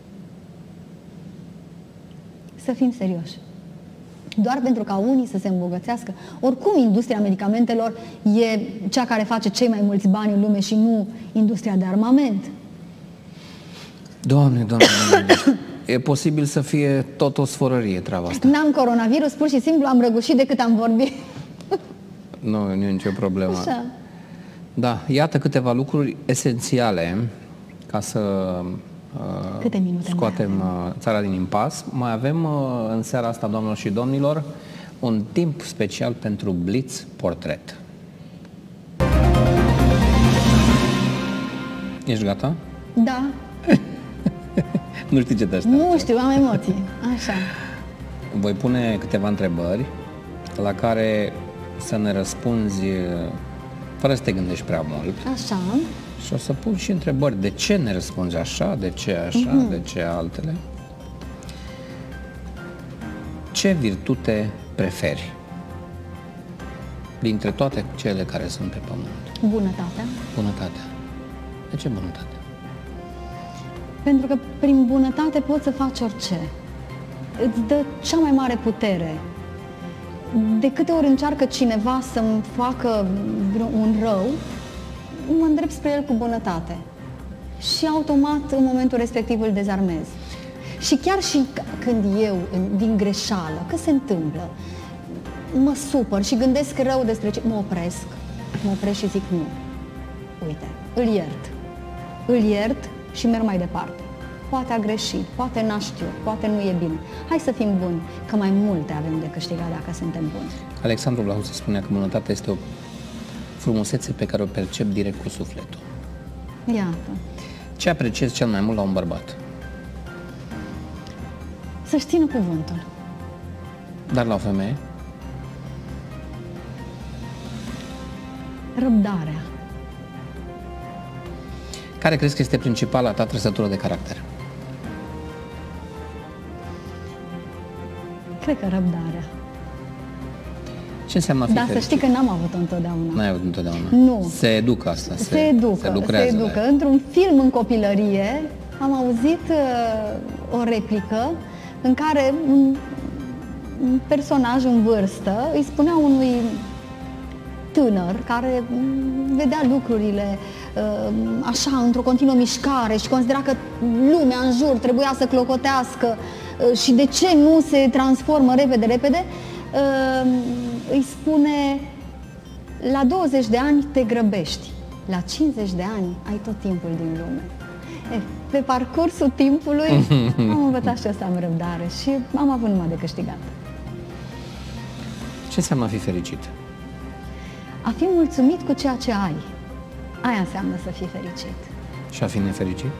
Să fim serioși. Doar pentru ca unii să se îmbogățească. Oricum, industria medicamentelor e cea care face cei mai mulți bani în lume și nu industria de armament. Doamne, e posibil să fie tot o sfărărie treaba asta. N-am coronavirus, pur și simplu am răgușit de cât am vorbit. Nu e nicio problemă. Așa. Da, iată câteva lucruri esențiale ca să scoatem țara din impas. Mai avem în seara asta, doamnelor și domnilor, un timp special pentru Blitz Portret. Ești gata? Da. Nu știi ce te așteaptă. Nu știu, am emoții. Așa. Voi pune câteva întrebări la care să ne răspunzi fără să te gândești prea mult. Așa. Și o să pun și întrebări. De ce ne răspunzi așa? De ce așa? De ce altele? Ce virtute preferi dintre toate cele care sunt pe pământ? Bunătatea. Bunătatea. De ce bunătatea? Pentru că prin bunătate poți să faci orice. Îți dă cea mai mare putere. De câte ori încearcă cineva să-mi facă un rău, mă îndrept spre el cu bunătate. Și automat, în momentul respectiv, îl dezarmez. Și chiar și când eu, din greșeală, că se întâmplă, mă supăr și gândesc rău despre ce... Mă opresc și zic nu. Uite, îl iert. Îl iert și merg mai departe. Poate a greșit, poate n-a știut, poate nu e bine. Hai să fim buni, că mai multe avem de câștigat dacă suntem buni. Alexandru Blahu se spunea că bunătatea este o frumusețe pe care o percep direct cu sufletul. Iată. Ce apreciezi cel mai mult la un bărbat? Să-și țină cuvântul. Dar la o femeie? Răbdarea. Care crezi că este principala ta trăsătură de caracter? Cred că răbdarea. Ce înseamnă a fi fericit? Dar să știi că n-am avut-o întotdeauna. N-ai avut întotdeauna? Nu. Se educă asta? Se educă. Într-un film în copilărie am auzit o replică în care un personaj în vârstă îi spunea unui tânăr care vedea lucrurile așa, într-o continuă mișcare și considera că lumea în jur trebuia să clocotească și de ce nu se transformă repede, îi spune: la 20 de ani te grăbești, la 50 de ani ai tot timpul din lume. Pe parcursul timpului am învățat și eu să am răbdare și am avut numai de câștigat. Ce înseamnă a fi fericit? A fi mulțumit cu ceea ce ai. Aia înseamnă să fii fericit. Și a fi nefericit?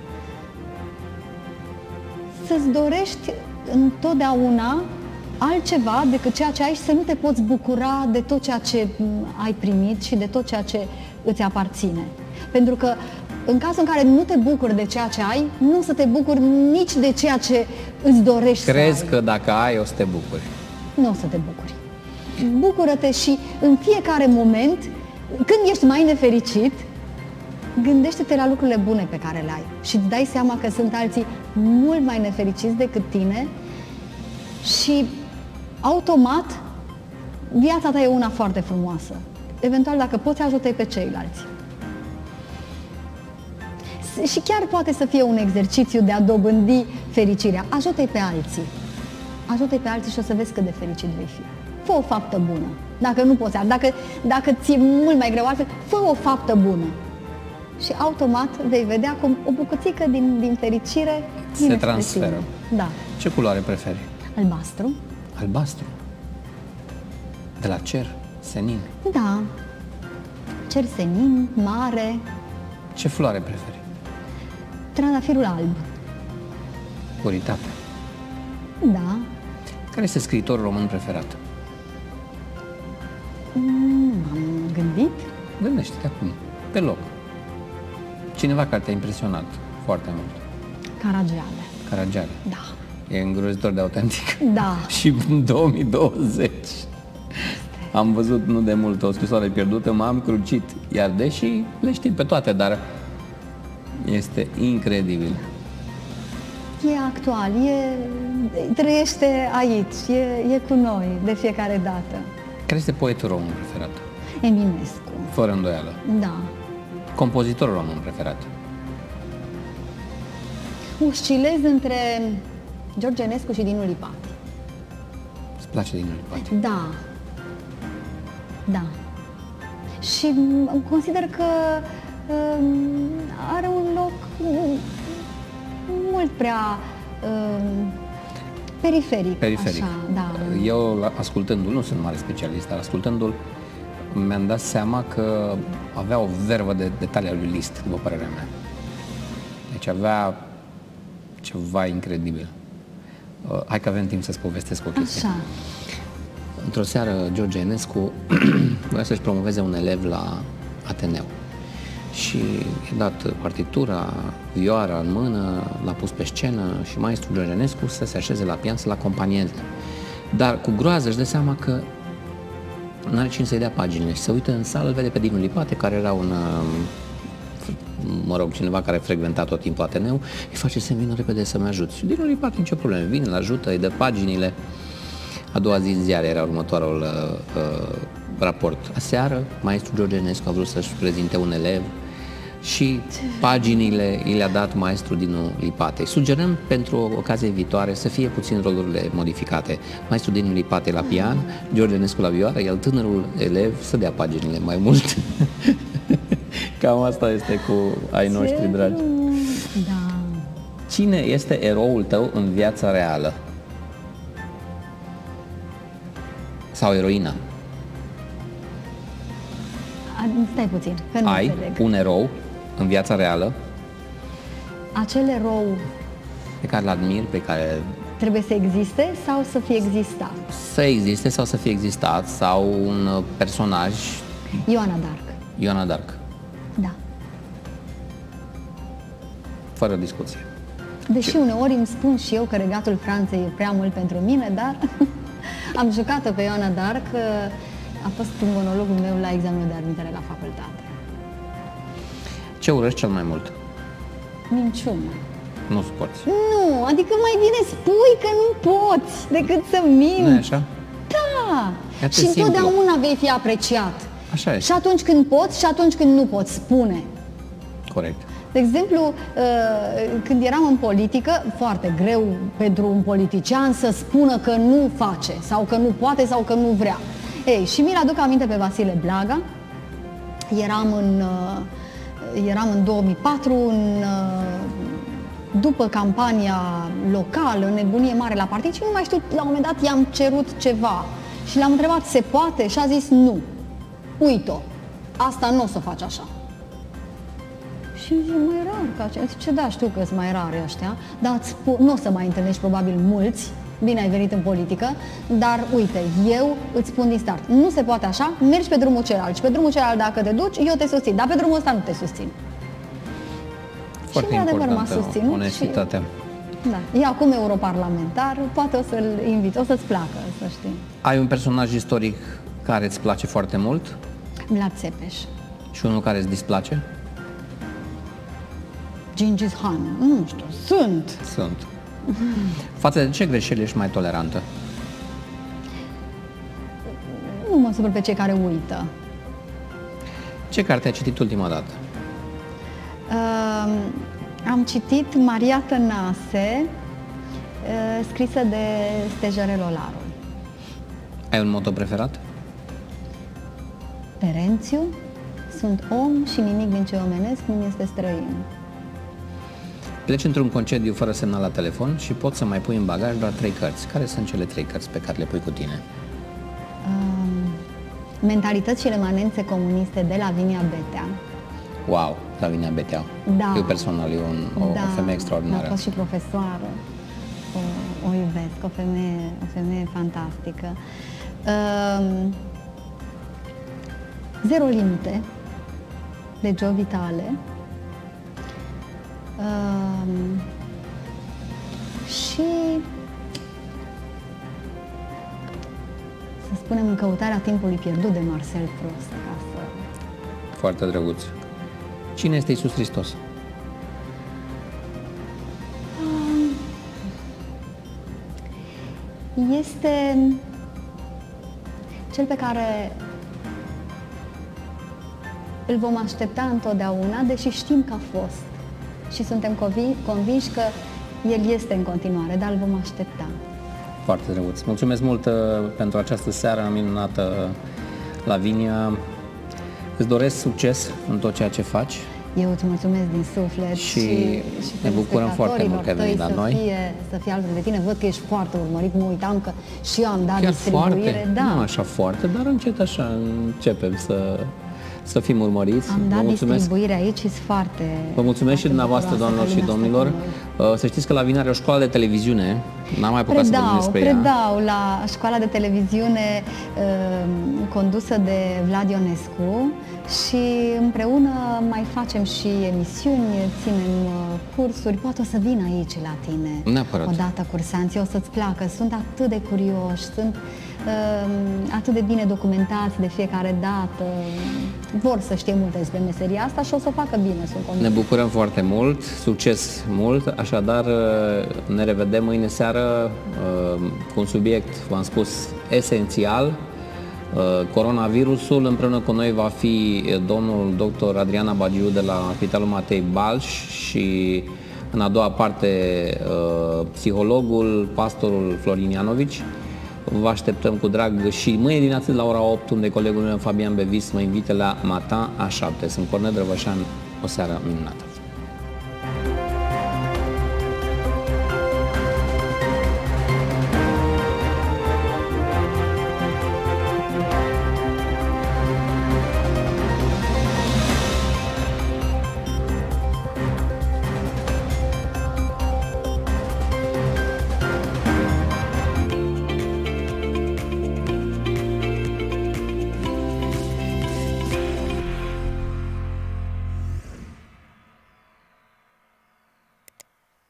Să-ți dorești întotdeauna altceva decât ceea ce ai și să nu te poți bucura de tot ceea ce ai primit și de tot ceea ce îți aparține. Pentru că în cazul în care nu te bucuri de ceea ce ai, nu o să te bucuri nici de ceea ce îți dorești să ai. Crezi că dacă ai, o să te bucuri? Nu o să te bucuri. Bucură-te și în fiecare moment când ești mai nefericit, gândește-te la lucrurile bune pe care le ai și îți dai seama că sunt alții mult mai nefericiți decât tine și automat viața ta e una foarte frumoasă. Eventual, dacă poți, ajută-i pe ceilalți. Și chiar poate să fie un exercițiu de a dobândi fericirea. Ajută-i pe alții. Ajută-i pe alții și o să vezi cât de fericit vei fi. Fă o faptă bună. Dacă nu poți, dacă ți-e mult mai greu altfel, fă o faptă bună. Și automat vei vedea cum o bucățică din fericire se transferă. Da. Ce culoare preferi? Albastru. Albastru? De la cer? Senin? Da. Cer senin, mare. Ce floare preferi? Trandafirul alb. Puritate. Da. Care este scriitorul român preferat? M-am gândit. Gândește-te acum, pe loc. Cineva care te-a impresionat foarte mult. Caragiale. Caragiale. Da. E îngrozitor de autentic. Da. Și în 2020 am văzut nu de mult o scrisoare pierdută, m-am crucit. Iar deși le știm pe toate, dar este incredibil. E actual, trăiește aici, e cu noi de fiecare dată. Care este poetul român preferat? Eminescu. Fără îndoială. Da. Compozitorul român preferat? Oscilez între George Enescu și Dinu Lipati. Îți place Dinu Lipati? Da. Da. Și consider că are un loc mult prea periferic. Așa, da. Eu, ascultându-l, nu sunt mare specialist, dar ascultându-l, mi-am dat seama că avea o vervă de detalii al lui Liszt, după părerea mea. Deci avea ceva incredibil. Hai că avem timp să-ți povestesc o chestie. Așa. Într-o seară, George Enescu voia să-și promoveze un elev la Ateneu. Și i-a dat partitura, vioara în mână, l-a pus pe scenă și maestru George Enescu să se așeze la pian să-l acompanieze. Dar cu groază își dă seama că n-are cine să-i dea paginile și se uită în sală, îl vede pe Dinu Lipate, care era cineva care frecventa tot timpul Ateneu, îi face să vină repede să-mi ajut. Și Dinu Lipate, nicio problemă, vine, îl ajută, îi dă paginile. A doua zi în ziare era următorul raport. Aseară, maestru George Enescu a vrut să-și prezinte un elev și paginile i le-a dat maestru Dinu Lipate. Sugerăm pentru ocazie viitoare să fie puțin rolurile modificate. Maestru Dinu Lipate la pian, George Enescu la vioară, iar tânărul elev să dea paginile mai mult. Cam asta este cu ai noștri dragi. Da. Cine este eroul tău în viața reală? Sau eroina? Stai puțin, că nu ai înțeleg. Un erou în viața reală? Acel erou pe care îl admiri, pe care... trebuie să existe sau să fie existat? Să existe sau să fie existat, sau un personaj... Ioana d'Arc. Ioana d'Arc. Da. Fără discuție. Deși uneori îmi spun și eu că Regatul Franței e prea mult pentru mine, dar am jucat-o pe Ioana d'Arc, a fost monologul meu la examenul de admitere la facultate. Ce urăști cel mai mult? Minciună. Nu suporți. Nu, adică mai bine spui că nu poți decât să minți. Nu e așa? Da. Iată și simplu. întotdeauna vei fi apreciat. Așa este. Și atunci când poți și atunci când nu poți, spune. Corect. De exemplu, când eram în politică, foarte greu pentru un politician să spună că nu face, sau că nu poate, sau că nu vrea. Ei, și mi-l aduc aminte pe Vasile Blaga. Eram în 2004, după campania locală, în nebunie mare la partid și nu mai știu, la un moment dat i-am cerut ceva și l-am întrebat, se poate? Și a zis nu. Uite-o, asta nu o să faci așa. Și zic, mai rar ca aceea. Zice, da, știu că sunt mai rare ăștia, dar nu o să mai întâlnești probabil mulți, bine ai venit în politică, dar uite, eu îți spun din start, nu se poate așa, mergi pe drumul celălalt și pe drumul celălalt dacă te duci, eu te susțin, dar pe drumul ăsta nu te susțin. Foarte și de adevăr m-a importantă susținut onestitatea. Și, da, e acum europarlamentar, poate o să-l invit, o să-ți placă, să știi. Ai un personaj istoric care îți place foarte mult? Vlad Țepeș. Și unul care îți displace? Gengis Han. Nu știu, sunt. Față de ce greșeli ești mai tolerantă? Nu mă supăr pe cei care uită. Ce carte ai citit ultima dată? Am citit Maria Tănase, scrisă de Stejare Lolaru. Ai un moto preferat? Terențiu, sunt om și nimic din ce omenesc nu este străin. Pleci într-un concediu fără semnal la telefon și poți să mai pui în bagaj doar 3 cărți. Care sunt cele 3 cărți pe care le pui cu tine? Mentalități și remanențe comuniste de Lavinia Betea. Wow, Lavinia Betea. Da. Eu personal, e o femeie extraordinară. A fost și profesoară. O iubesc, o femeie fantastică. Zero limite de Joe Vitale. Și să spunem, În căutarea timpului pierdut de Marcel Proust. Foarte drăguț. Cine este Iisus Hristos? Este cel pe care îl vom aștepta întotdeauna, deși știm că a fost. Și suntem convinși că el este în continuare, dar îl vom aștepta. Foarte drăguț. Mulțumesc mult pentru această seară minunată, Lavinia. Îți doresc succes în tot ceea ce faci. Eu îți mulțumesc din suflet și ne bucurăm foarte mult că ai venit la noi. Să fie alături de tine. Văd că ești foarte urmărit, mă uitam că și eu am dat chiar distribuire. Foarte, da. Nu așa foarte, dar încet așa începem să fim urmăriți. Am dat distribuire aici și foarte... Vă mulțumesc și dumneavoastră, doamnelor și domnilor. Să știți că Lavinia are o școală de televiziune. N-am mai apucat să vorbim despre ea. Predau la școala de televiziune condusă de Vlad Ionescu și împreună mai facem și emisiuni, ținem cursuri. Poate o să vin aici la tine. Neapărat. Odată cursanții, o să-ți placă. Sunt atât de curioși, sunt atât de bine documentați de fiecare dată. Vor să știe multe despre meseria asta și o să o facă bine, sunt convins. Ne bucurăm foarte mult, succes mult, așadar ne revedem mâine seară cu un subiect, v-am spus, esențial, coronavirusul. Împreună cu noi va fi domnul dr. Adrian Abagiu de la Spitalul Matei Balș și în a doua parte psihologul, pastorul Florin Ianovici. Vă așteptăm cu drag și mâine dimineață la ora 8, unde colegul meu Fabian Bevis mă invite la Matin a 7. Sunt Cornel Drăvășan, o seară minunată.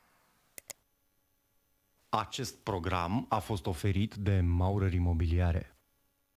Acest program a fost oferit de Maurer Imobiliare.